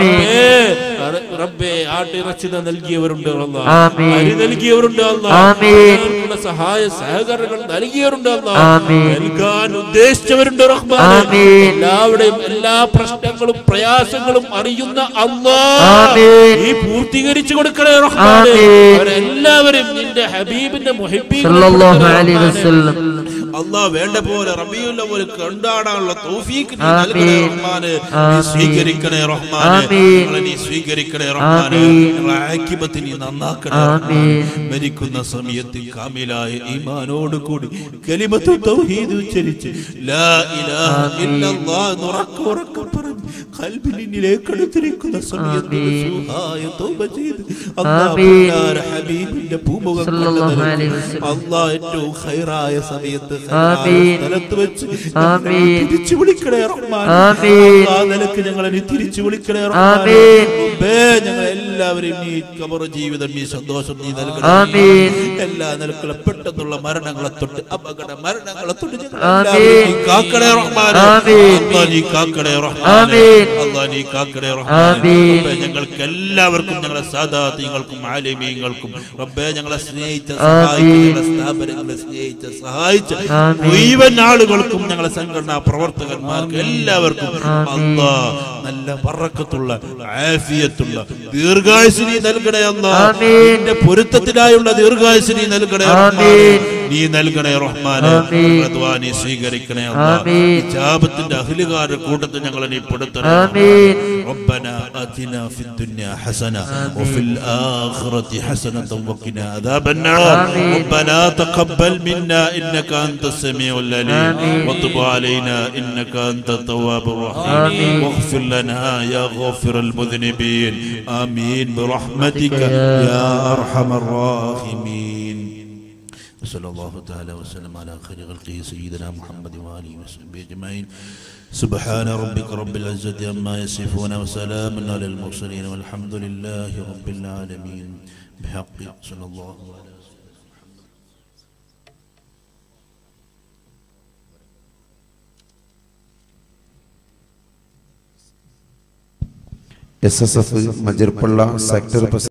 റബ്ബേ ആട്ടിറച്ചി നൽകിയവരുണ്ട് അല്ലാഹ്, അരി നൽകിയവരുണ്ട് അല്ലാഹ്, സഹായ സഹകരണങ്ങൾ നൽകിയവരുണ്ട് അല്ലാഹ്, നൽകാൻ ഉദ്ദേശിച്ചവരുണ്ട് റഹ്മാനേ. എല്ലാവരുടെയും എല്ലാ പ്രശ്നങ്ങളും പ്രയാസങ്ങളും അറിയുന്ന അല്ലാഹ് നീ പൂർത്തീകരിച്ചു കൊടുക്കണേ റഹ്മാനേ. അവരെല്ലാവരും നിന്റെ ഹബീബിന്റെ മുഹിബ്ബീൻ സല്ലല്ലാഹു അലൈഹി വസല്ലം അല്ലാഹ് വേണ്ട പോലെ റബീഉൽ അവ്വൽ കൊണ്ടാടാനുള്ള തൗഫീഖ് നീ നൽകണേ റഹ്മാനേ. നീ സ്വീകരിക്കണേ റഹ്മാനേ. നീ സ്വീകരിക്കണേ റഹ്മാനേ. ആഖിബത്ത് നീ നന്നാക്കണേ റഹ്മാനേ. മരിക്കുന്ന സമയത്ത് കാമിലായ ഈമാനോട് കൂടി കലിമത്തു തൗഹീദ് ഉച്ചരിച്ച് ലാ ഇലാഹ ഇല്ലല്ലാഹ് ഉറക്കെ പറഞ്ഞു ഖൽബിനിലേക്ക് അടുത്തിരിക്കുന്ന സമയത്ത് സുഹായ തൗബ ചെയ്ത് അല്ലാഹുവിന്റെ ഹബീബിന്റെ പൂമുഖം അല്ലാഹ് ഏറ്റവും ഖൈറായ സമയത്ത് സ്ഥലത്ത് വെച്ച് തിരിച്ചു വിളിക്കണേ റഹ്മാനേ. നിനക്ക് ഞങ്ങളെ നീ തിരിച്ചു വിളിക്കണേ റഹ്മാനേ. ഞങ്ങൾ എല്ലാവരെയും നീ ഖബർ ജീവിതം നീ സന്തോഷം നീ നൽകണേ. എല്ലാ നിലക്കുള്ള പെട്ടെന്നുള്ള മരണങ്ങളെ തൊട്ട് അപകട മരണങ്ങളെ തൊട്ട് നീ കാക്കണേ റഹ്മാനേ. നീ കാക്കണേ റഹ്മാനേ. അല്ലാഹ് നീ കാക്കണേ റഹ്മാനേ. ഞങ്ങൾക്ക് എല്ലാവർക്കും ഞങ്ങളെ സാദാത്യങ്ങൾക്കും ആലിമീങ്ങൾക്കും റബ്ബേ ഞങ്ങളെ സ്നേഹിച്ച സഹായിച്ച സ്ഥാപനങ്ങളെ സ്നേഹിച്ച സഹായിച്ച മുഴുവൻ ആളുകൾക്കും ഞങ്ങളെ സംഘടനാ പ്രവർത്തകന്മാർക്ക് എല്ലാവർക്കും അല്ലാഹ് നല്ല ബറക്കത്തുള്ള ആഫിയത്തുള്ള ദീർഘായുസ്സ് നീ നൽകണേ അല്ലാഹ്. നിന്റെ പൊരുത്തത്തിനായുള്ള ദീർഘായുസ്സ് നീ നൽകണേ റഹ്മാനേ. നീ നൽകണേ റഹ്മാനേ. ദുആ നീ സ്വീകരിക്കണേ അല്ലാഹ്. ഇജാബത്തിന്റെ അഹ്ലുകാരുടെ കൂട്ടത്തിൽ ഞങ്ങളെ നീ പെടുത്തണേ. ربنا آتنا في الدنيا حسنة وفي الآخرة حسنة وقنا عذاب النار. ربنا تقبل منا إنك أنت السميع العليم وتب علينا إنك أنت التواب الرحيم واغفر لنا يا غافر المذنبين. آمين برحمتك يا أرحم الراحمين. صلى الله تعالى وسلم على خير خلقه سيدنا محمد وآله وصحبه أجمعين. سبحان ربك رب العزة عما يصفون وسلام على المرسلين والحمد لله رب العالمين بحق صلى الله عليه وسلم. SSF Majarpalla sector